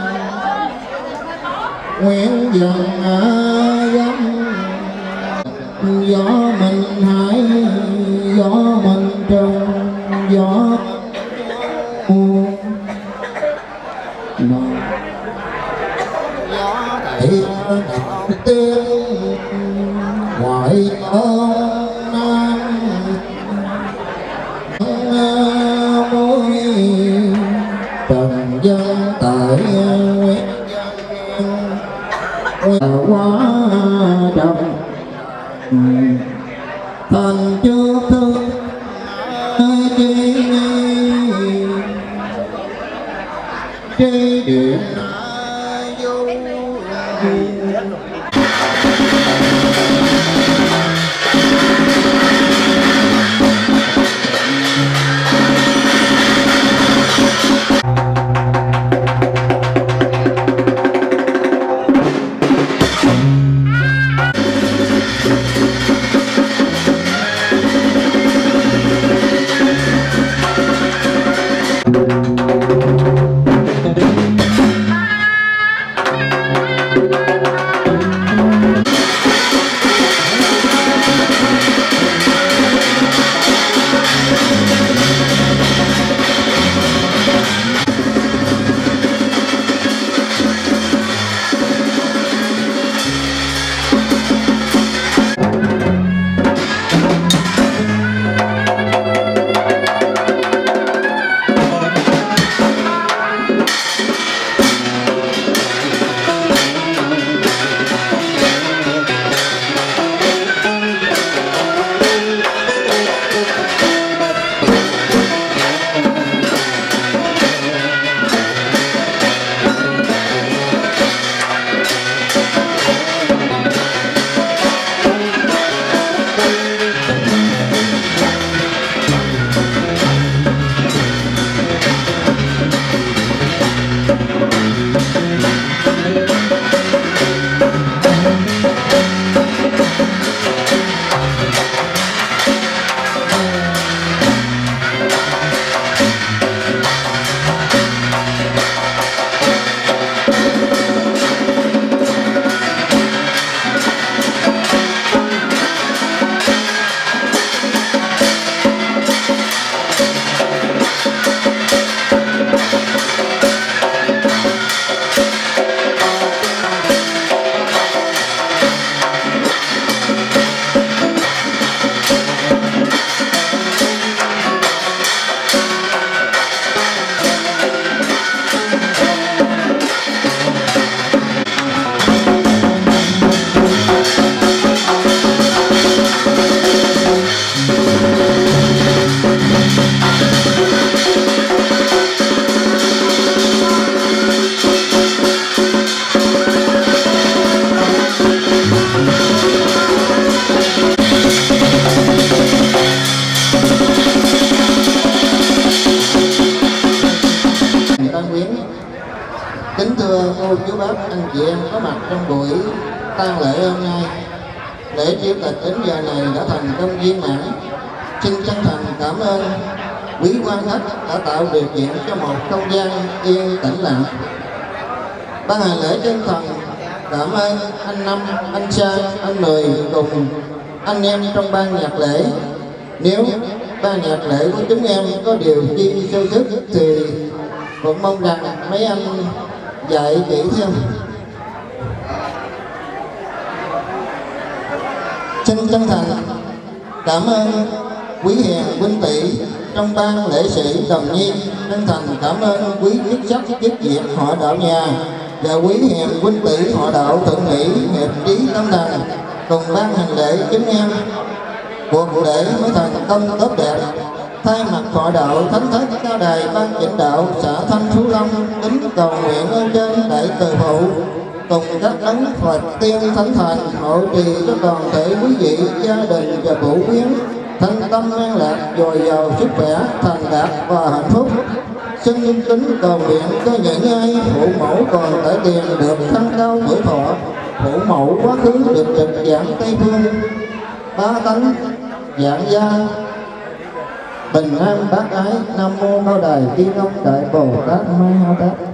nguyện dần gấm gió mình hãy gió mình trong gió gió thầy tiên ngoại nam mối trần dân tại quá trọng thành chưa thương chi điện vô cô chú bác anh chị em có mặt trong buổi tang lễ hôm nay. Lễ triết tịch đến giờ này đã thành công viên mãn. Xin chân thành cảm ơn quý quan khách đã tạo điều kiện cho một không gian yên tĩnh lặng. Ban hành lễ chân thành cảm ơn anh Năm, anh Sang, anh Mười cùng anh em trong ban nhạc lễ. Nếu ban nhạc lễ của chúng em có điều chi sơ xuất thì cũng mong rằng mấy anh dạy kỹ thêm. Xin chân thành cảm ơn quý hiền huynh tỷ trong ban lễ sĩ Đồng Nhi. Chân thành cảm ơn quý chức sắc chức việc họ đạo nhà và quý hiền huynh tỷ họ đạo Thượng Mỹ Hiệp Trí Tâm Thành cùng ban hành lễ chúng em. Cuộc lễ mới thành công tốt đẹp. Thay mặt họ đạo thánh thất cao đài ban chánh đạo xã Thanh Phú Long kính cầu nguyện ơn trên đại từ phụ cùng các đấng Phật tiên thánh thần hộ trì cho toàn thể quý vị, gia đình và phụ quyến thân tâm an lạc, dồi dào sức khỏe, thành đạt và hạnh phúc. Xin kính cầu nguyện cho những ai phụ mẫu còn tại tiền được thăng cao tuổi thọ, phụ mẫu quá khứ được trực giảng Tây Phương, bá tánh giảng gia bình an bác ái. Nam mô Cao Đài Tiên Ông Đại Bồ Tát Ma Ha Tát.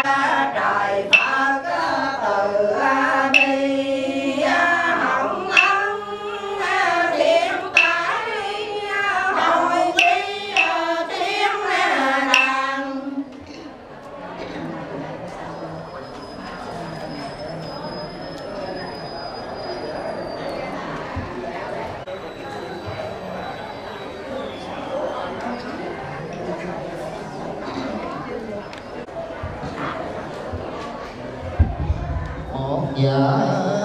trời Phật từ bi hồng ân thiên tái hồi quy thiên đàng. Một giả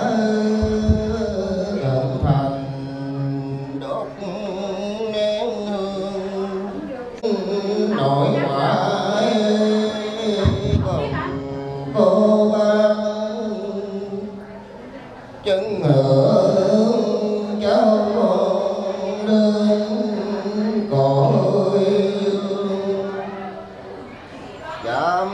gần thành đốt nén hương nội ngoại còn cô bác chân hưởng cháu đơn cõi chạm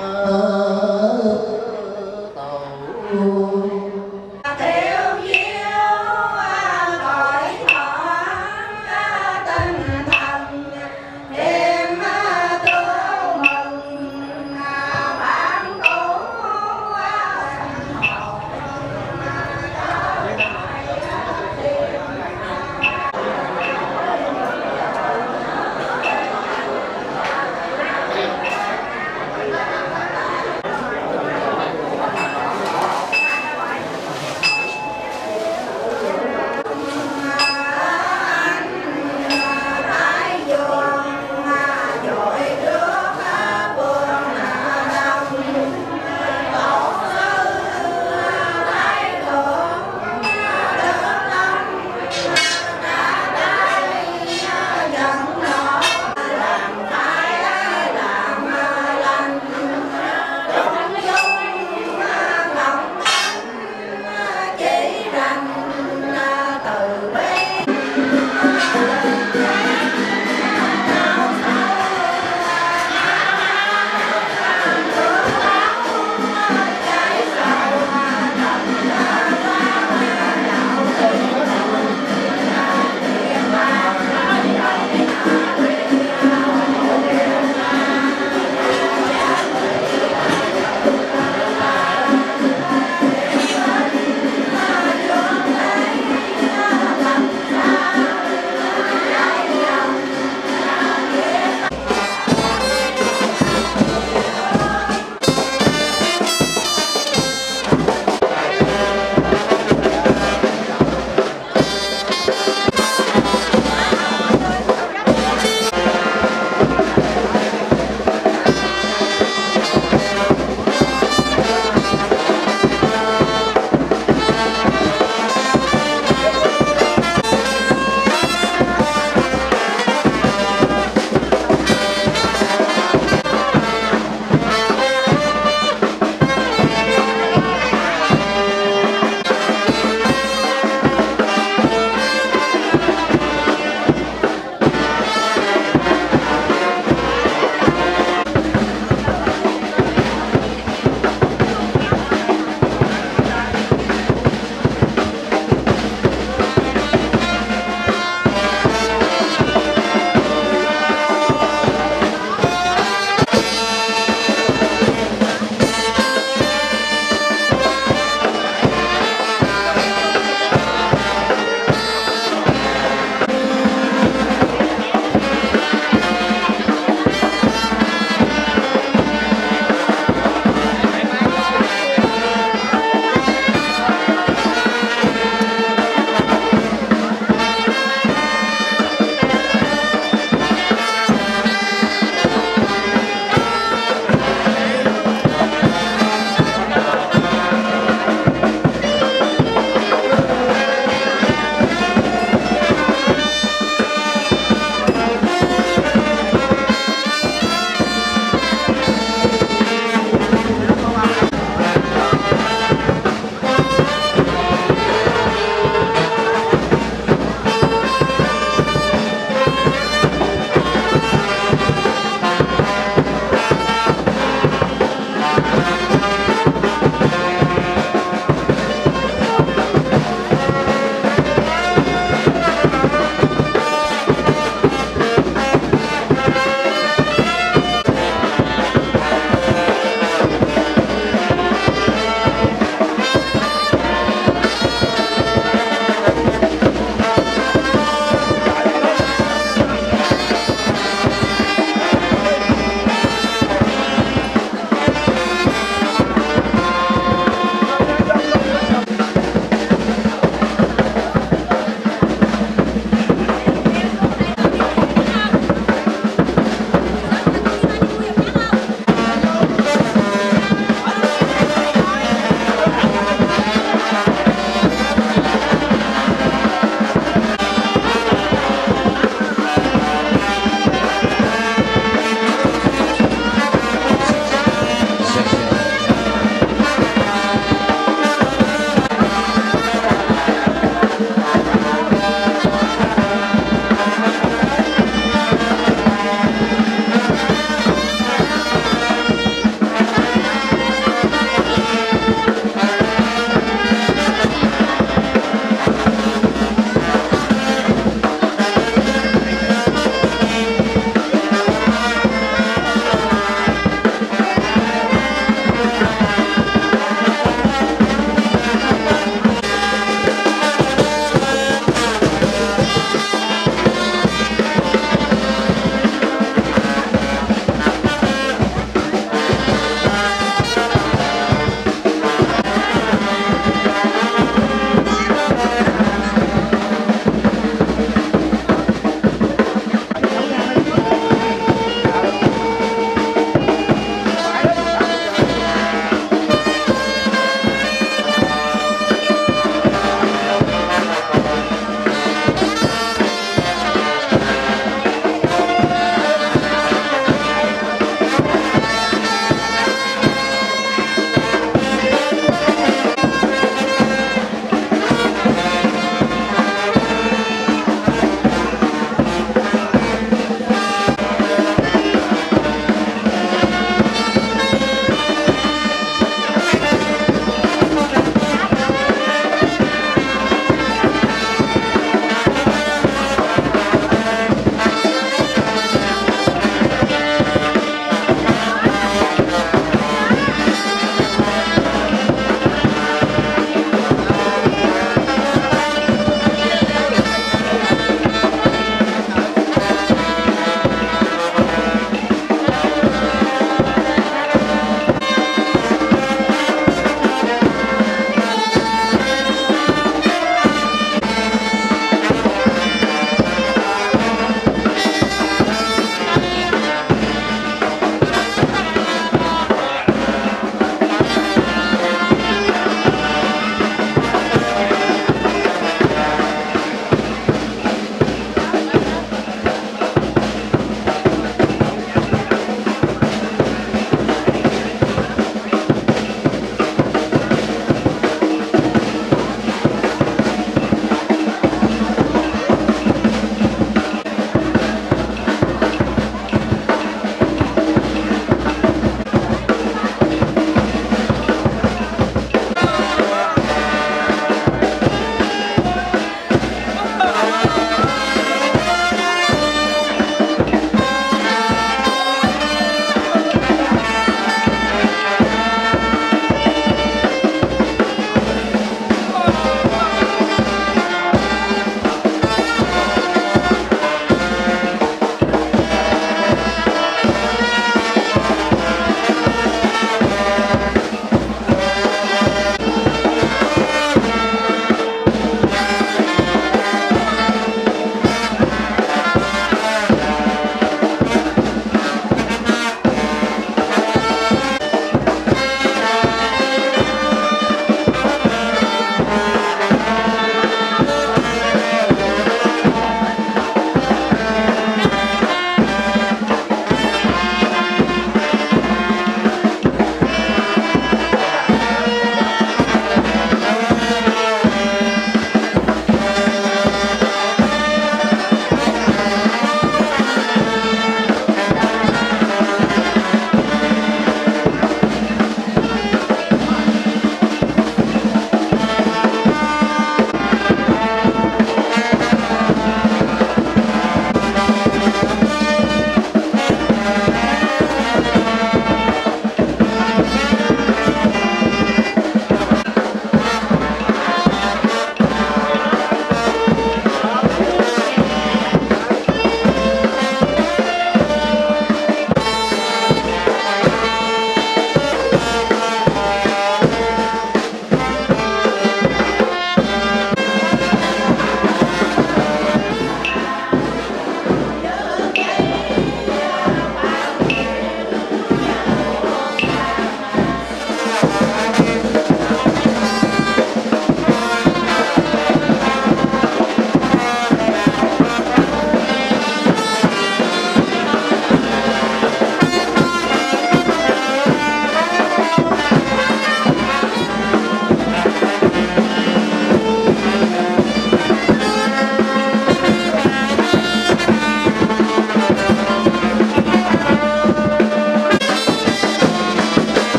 Thiêu diêu cõi thọ tinh thần đêm tương mừng bản cũ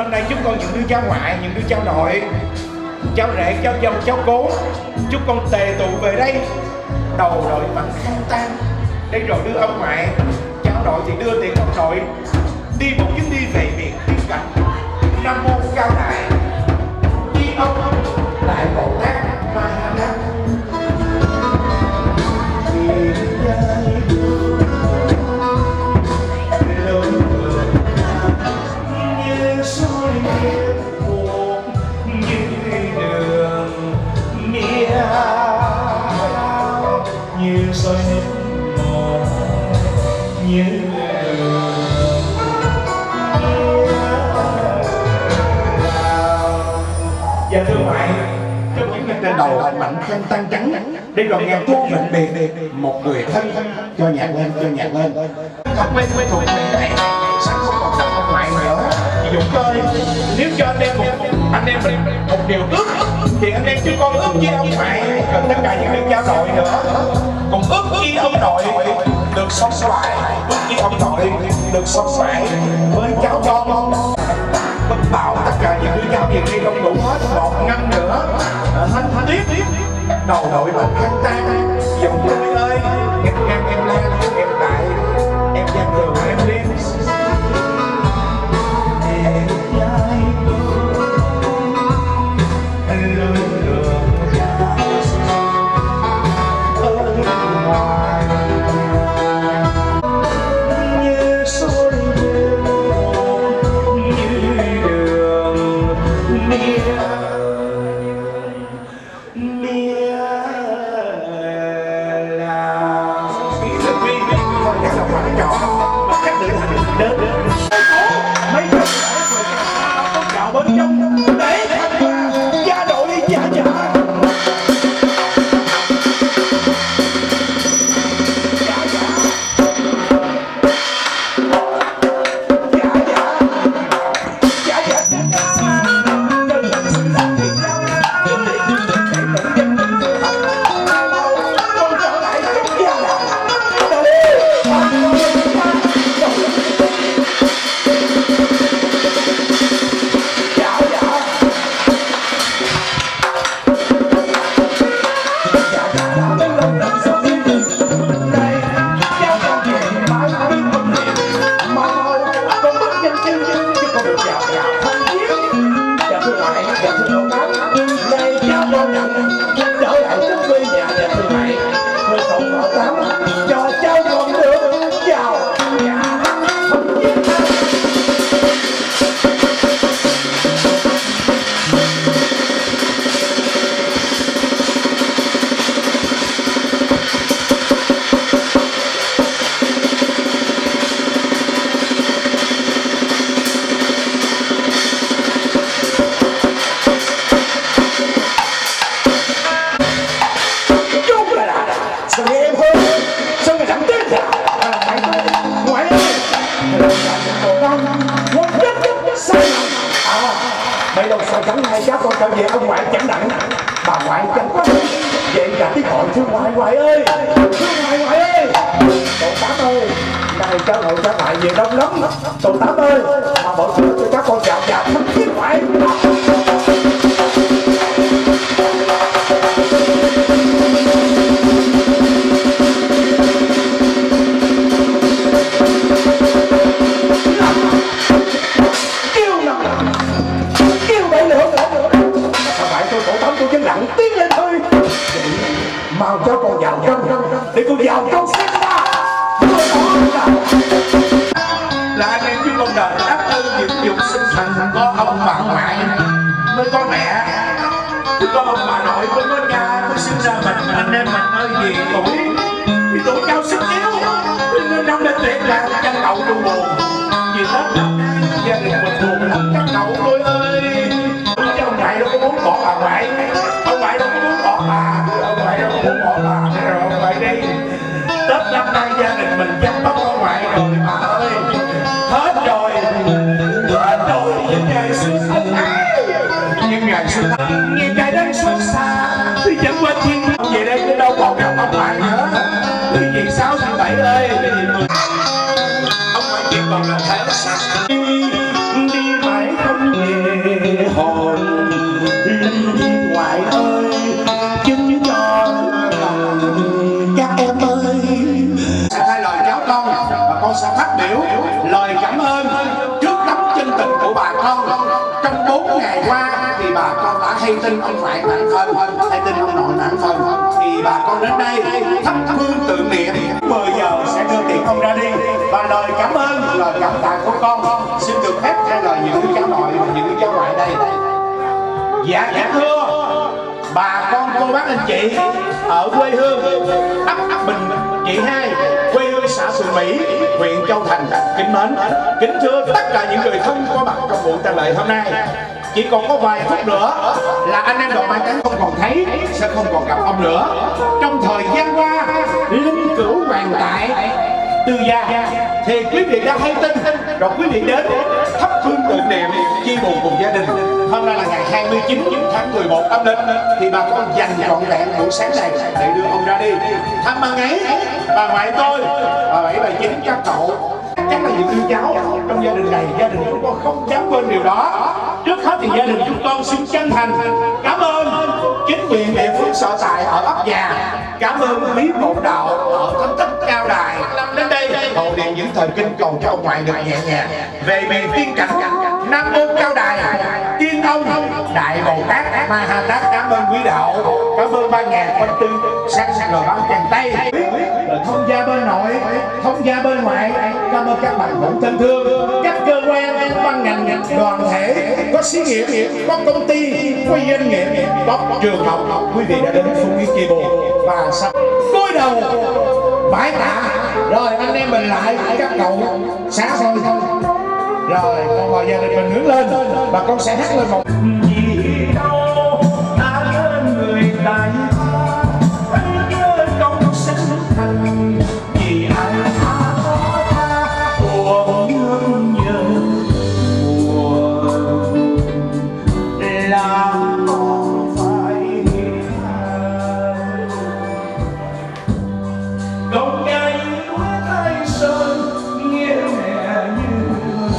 Năm nay chúc con những đứa cháu ngoại, những đứa cháu nội, cháu rể, cháu dâu, cháu cố, chúc con tề tụ về đây, đầu đội bằng khăn tang. Đây rồi đưa ông ngoại, cháu nội thì đưa tiễn ông nội, đi một chuyến đi về miền tiên cảnh. Nam mô Cao Đại, đi ông Đại Bồ Tát Ma Ha Tát. Như soi mòn như dạ thưa ngoại, trong những ngày trên đầu mạnh khăn tan trắng đi rồi ngàn thuốc bệnh biệt một người thân cho nhạc lên, cho nhạc lên không quen thuộc người này sẵn không còn gặp ông ngoại nữa. Dũng ơi, nếu cho anh em mình một điều ước thì anh em cho con ước với ông ngoại gần tất cả những đứa cháu nội nữa. Còn ước với ông nội được sống hoài, ước với ông nội được sống mãi với cháu con. Bất bảo tất cả những đứa cháu về đây không đủ hết một năm nữa hết tiếp đầu đội bằng khăn tang. Dũng ơi, em ngang em lan em đại em gian đường em liên đi mãi không cảm ơn trước tấm chân tình của bà con. Trong 4 ngày qua thì bà con đã hay tin ông ngoại nặng phần, hay tin ông nội nặng phần, thì bà con đến đây thắp hương tưởng niệm. 10 giờ sẽ đưa tiễn ông ra đi, và lời cảm ơn, lời cảm tạ của con xin được phép theo lời những đứa cháu nội và những đứa cháu ngoại đây. Dạ kính thưa bà con, cô bác, anh chị ở quê hương ấp Bình Trị 2, quê hương xã Xuân Mỹ, huyện Châu Thành kính mến, kính thưa tất cả những người thân có mặt trong buổi tang lễ hôm nay. Chỉ còn có vài phút nữa là anh em đội mai táng không còn thấy, sẽ không còn gặp ông nữa. Trong thời gian qua, linh cữu hoàng tại Tư Gia thì quý vị đã hay tin, rồi quý vị đến thắp hương tưởng niệm chia buồn cùng gia đình. Hôm nay là ngày 29 tháng 11 âm lịch, thì bà con dành trọn vẹn buổi sáng này để đưa ông ra đi. Thăm bà ấy, bà ngoại tôi, bà Bảy, bà Chín, các cậu, chắc là những đứa cháu trong gia đình này, gia đình chúng con không dám quên điều đó. Trước hết thì gia đình chúng con xin chân thành cảm ơn chính quyền địa phương sở tại ở ấp Già, cảm ơn quý mộ đạo ở Thánh Tích Cao Đài đến đây hộ niệm những thời kinh cầu cho ông ngoại được nhẹ nhàng về miền tiên cảnh Nam Mô Cao Đài Tiên Ông Đại Bồ Tát Ma Ha Tát. Cảm ơn quý đạo, cảm ơn 3.000 quan tư sang rồi băng chàng Tây, thông gia bên nội, thông gia bên ngoại. Cảm ơn các bạn hữu thân thương, các cơ quan ban ngành đoàn thể, có xí nghiệp, có công ty, có doanh nghiệp, có trường học. Quý vị đã đến Phú Yên chia buồn và sắp cúi đầu bái tạ. Rồi anh em mình lại các cậu xá thôi. Rồi con mời gia đình mình hướng lên, và con sẽ hát lên một gì đâu ta nhớ người tài nhớ công sinh thành vì ai tha của nhớ làm con phải công ngày núi Thái Sơn nghĩa mẹ như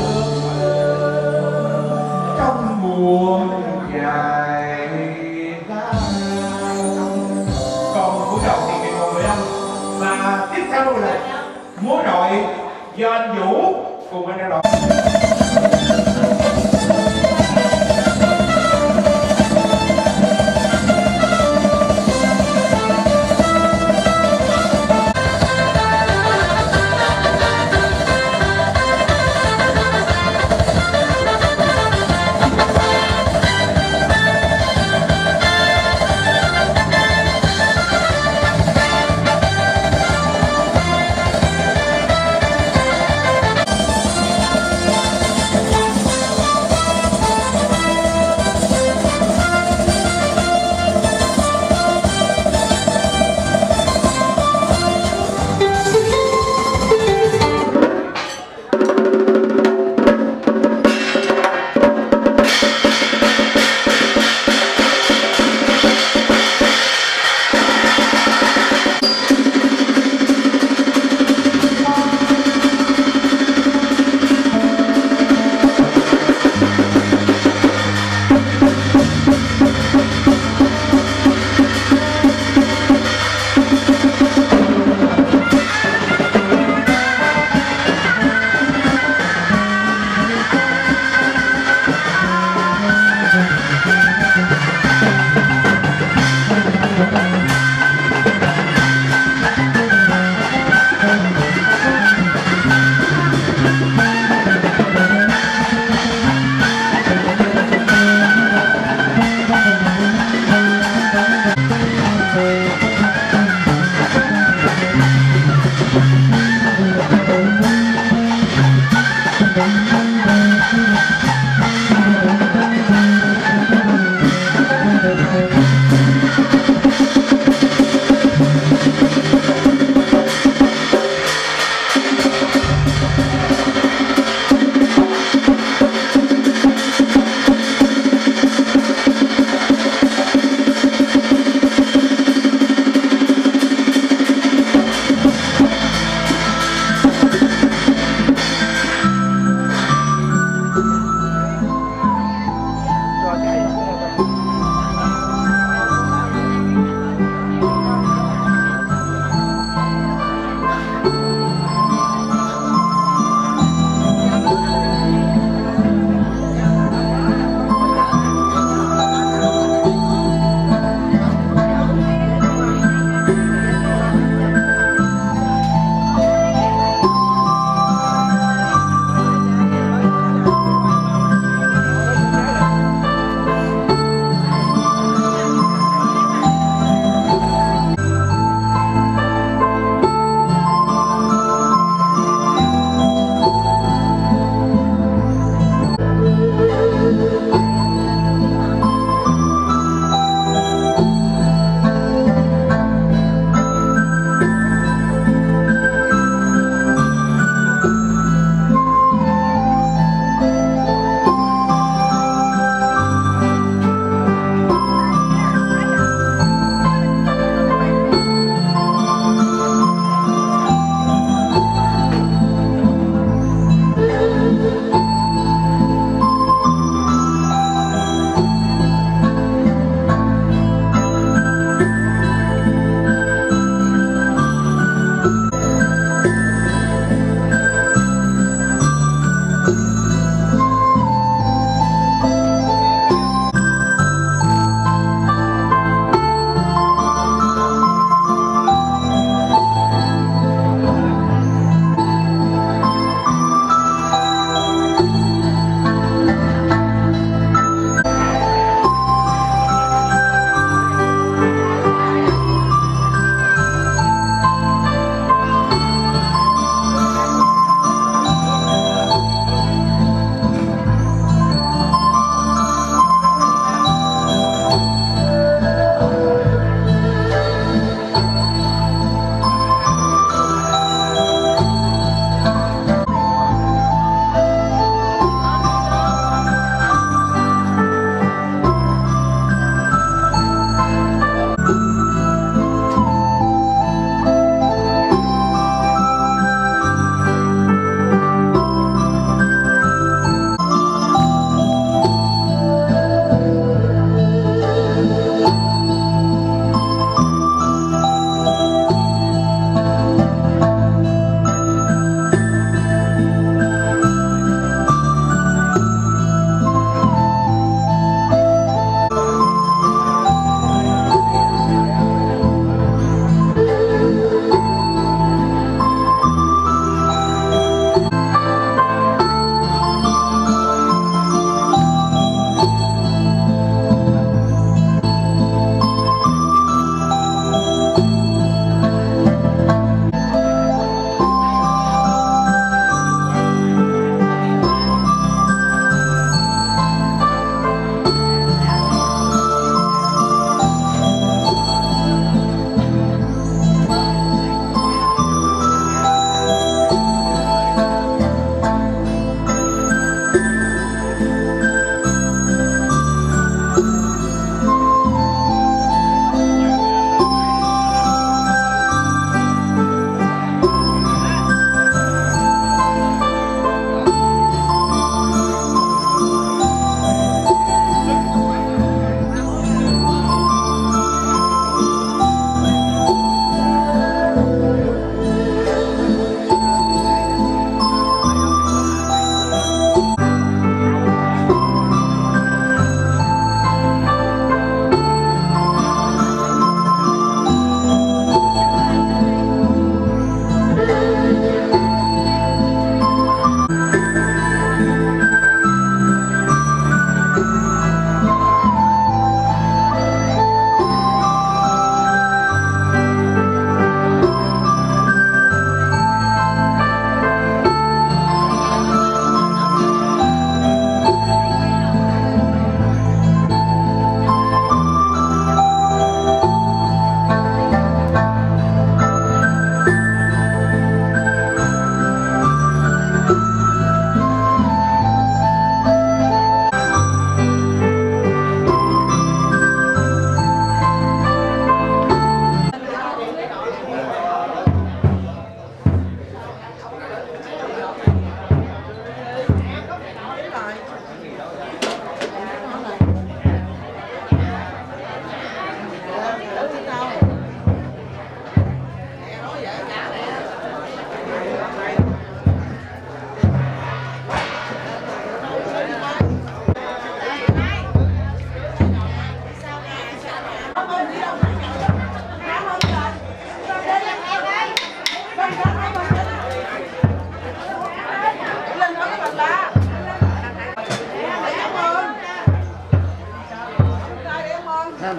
trong mùa dài tháng. Còn buổi đầu thì ngày 15 và tiếp theo là múa đội do anh Vũ cùng anh đội.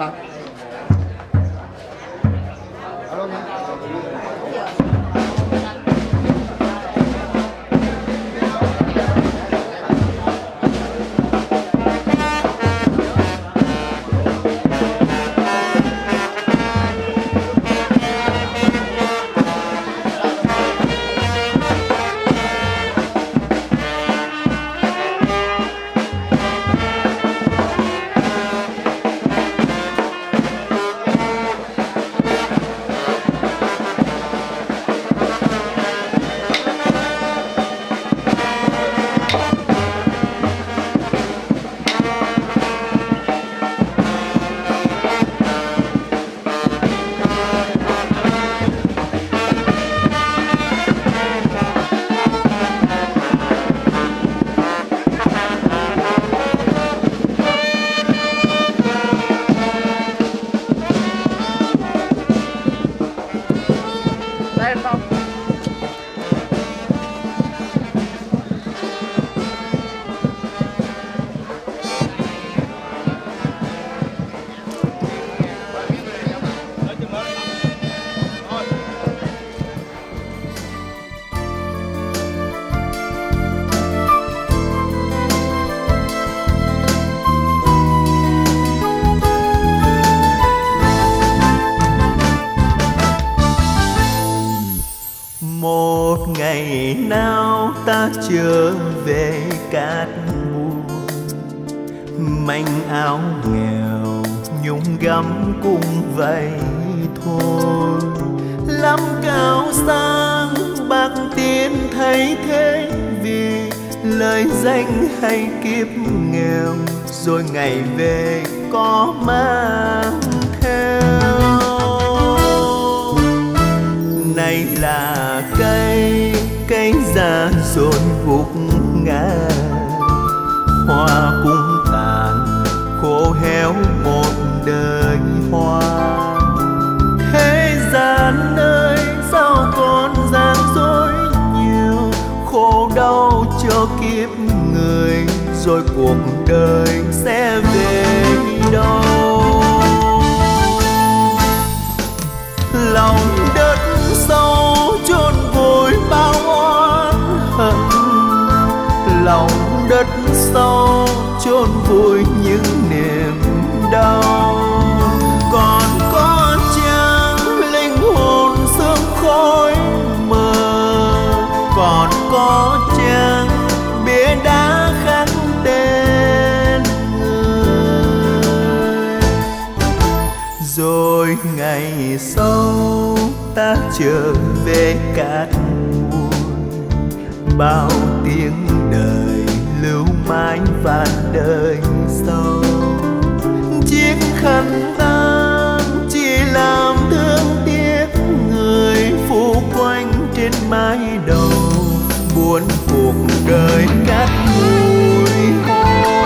nào. Alo nha. Một ngày nào ta trở về cát buồn, manh áo nghèo nhung gấm cùng vậy thôi. Lắm cao sang bạc tiền thay thế vì lời danh hay kiếp nghèo, rồi ngày về có mang theo. Này là cây già rồi gục ngã, hoa cũng tàn khô héo một đời hoa. Thế gian ơi sao còn gian dối nhiều, khổ đau cho kiếp người, rồi cuộc đời sẽ về đâu. Lòng đất sâu chôn vùi bao oán hận, lòng đất sâu chôn vùi những niềm đau. Còn có chăng linh hồn sương khói mờ, còn có chăng bia đá khắc tên người. Rồi ngày sau ta trở về cát buồn, bao tiếng đời lưu mãi vạn đời sau. Chiếc khăn tang chỉ làm thương tiếc người, phủ quanh trên mái đầu buồn cuộc đời cát bụi hoa.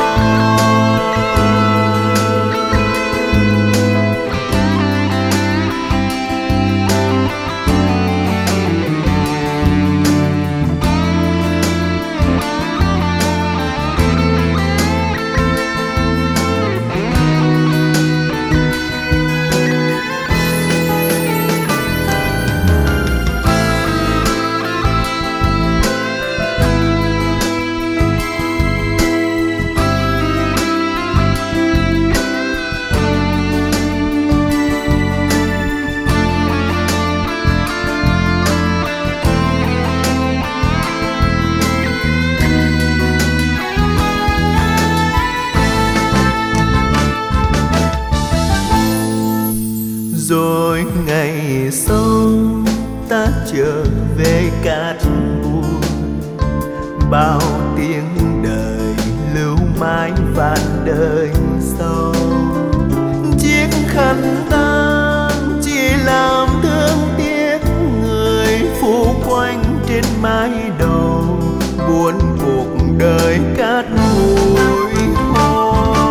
Rồi ngày sau ta trở về cát buồn, bao tiếng đời lưu mãi vạn đời sau. Chiếc khăn tang chỉ làm thương tiếc người, phủ quanh trên mái đầu buồn cuộc đời cát bụi hoa.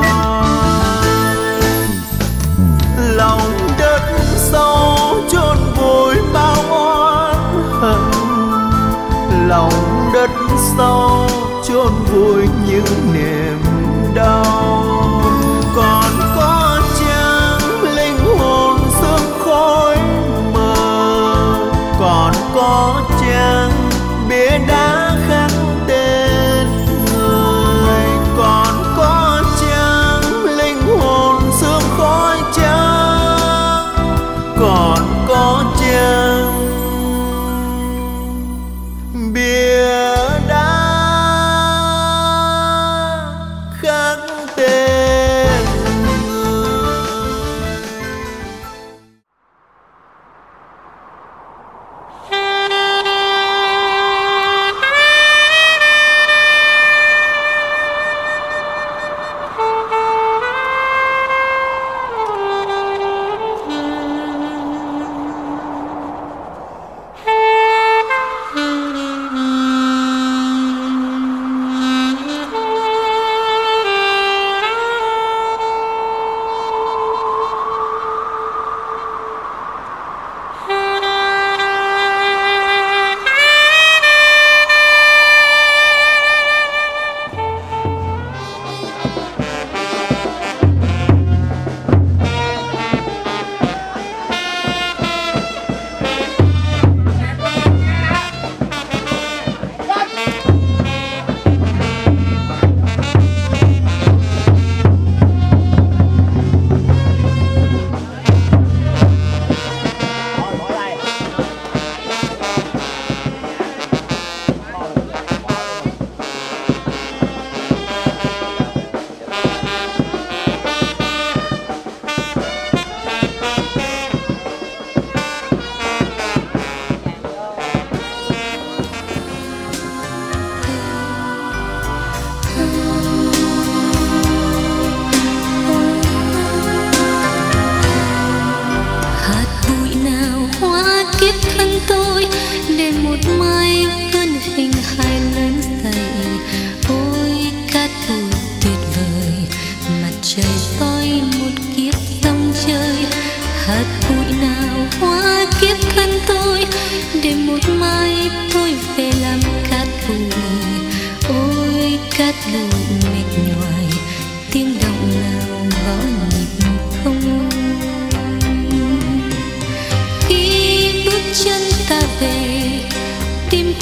Lòng đất sâu chôn vùi bao oán hận, lòng đất sâu chôn vùi những niềm đau. Còn có chăng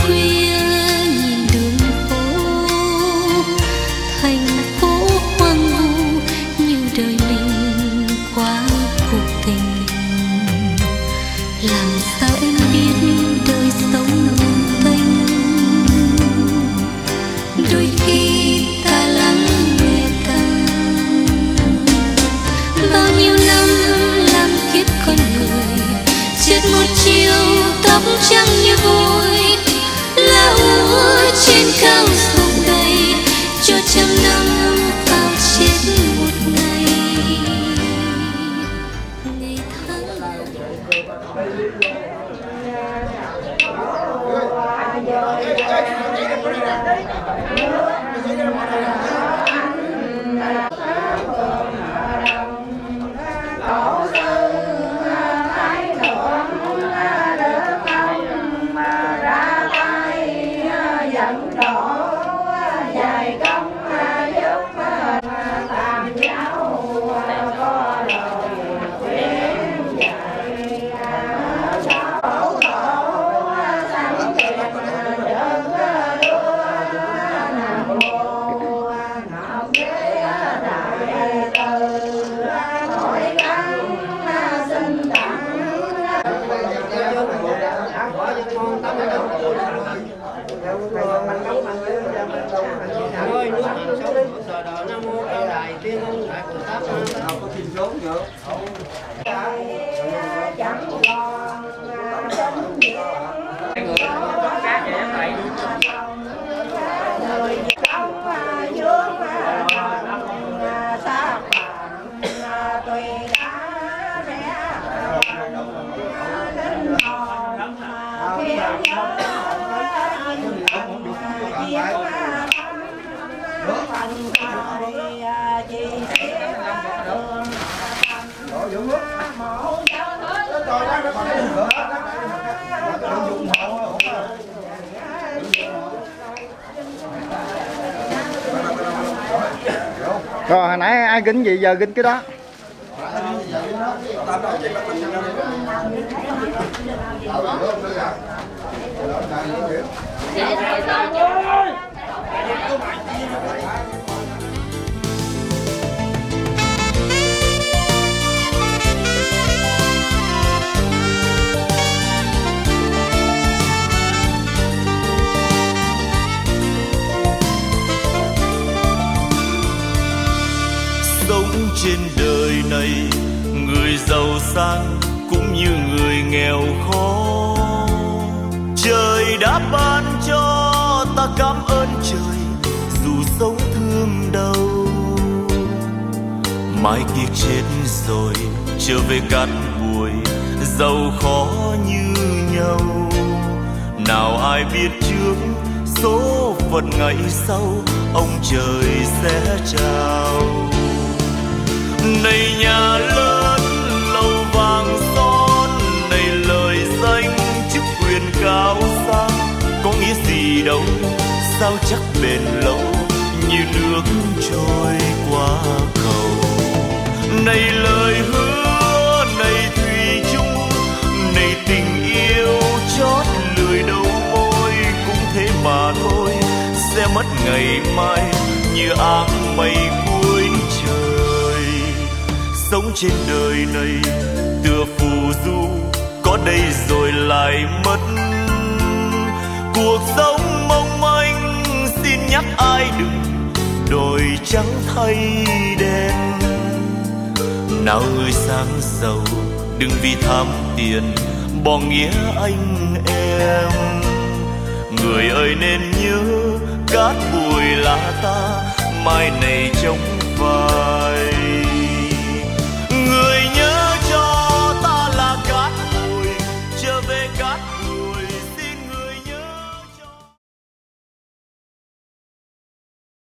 khuya nhìn đường phố, thành phố hoang vu như đời mình qua cuộc tình. Làm sao em biết đời sống bồng bênh, đôi khi ta lắng nghe càng. Bao nhiêu năm làm kiếp con người, chết một chiều tóc trắng như vôi, lá úa trên cao rụng đầy, cho trăm năm vào chết một ngày. Ngày tháng rồi hồi nãy ai gính gì giờ gính cái đó. Sống trên đời này, người giàu sang cũng như người nghèo khó. Trời đã ban cho ta cảm ơn trời, dù sống thương đau. Mai kia chết rồi trở về cát bụi, giàu khó như nhau. Nào ai biết trước số phận ngày sau, ông trời sẽ trao. Này nhà lớn lầu vàng son, này lời danh chức quyền cao sang, có nghĩa gì đâu sao chắc bền lâu như nước trôi qua cầu. Này lời hứa, này thủy chung, này tình yêu chót lười đầu môi, cũng thế mà thôi sẽ mất ngày mai như áng mây cuối trời. Sống trên đời này tựa phù du, có đây rồi lại mất. Cuộc sống mong manh xin nhắc ai đừng đổi trắng thay đen. Nào người sáng giàu đừng vì tham tiền bỏ nghĩa anh em. Người ơi nên nhớ cát bụi là ta, mai này trông phai.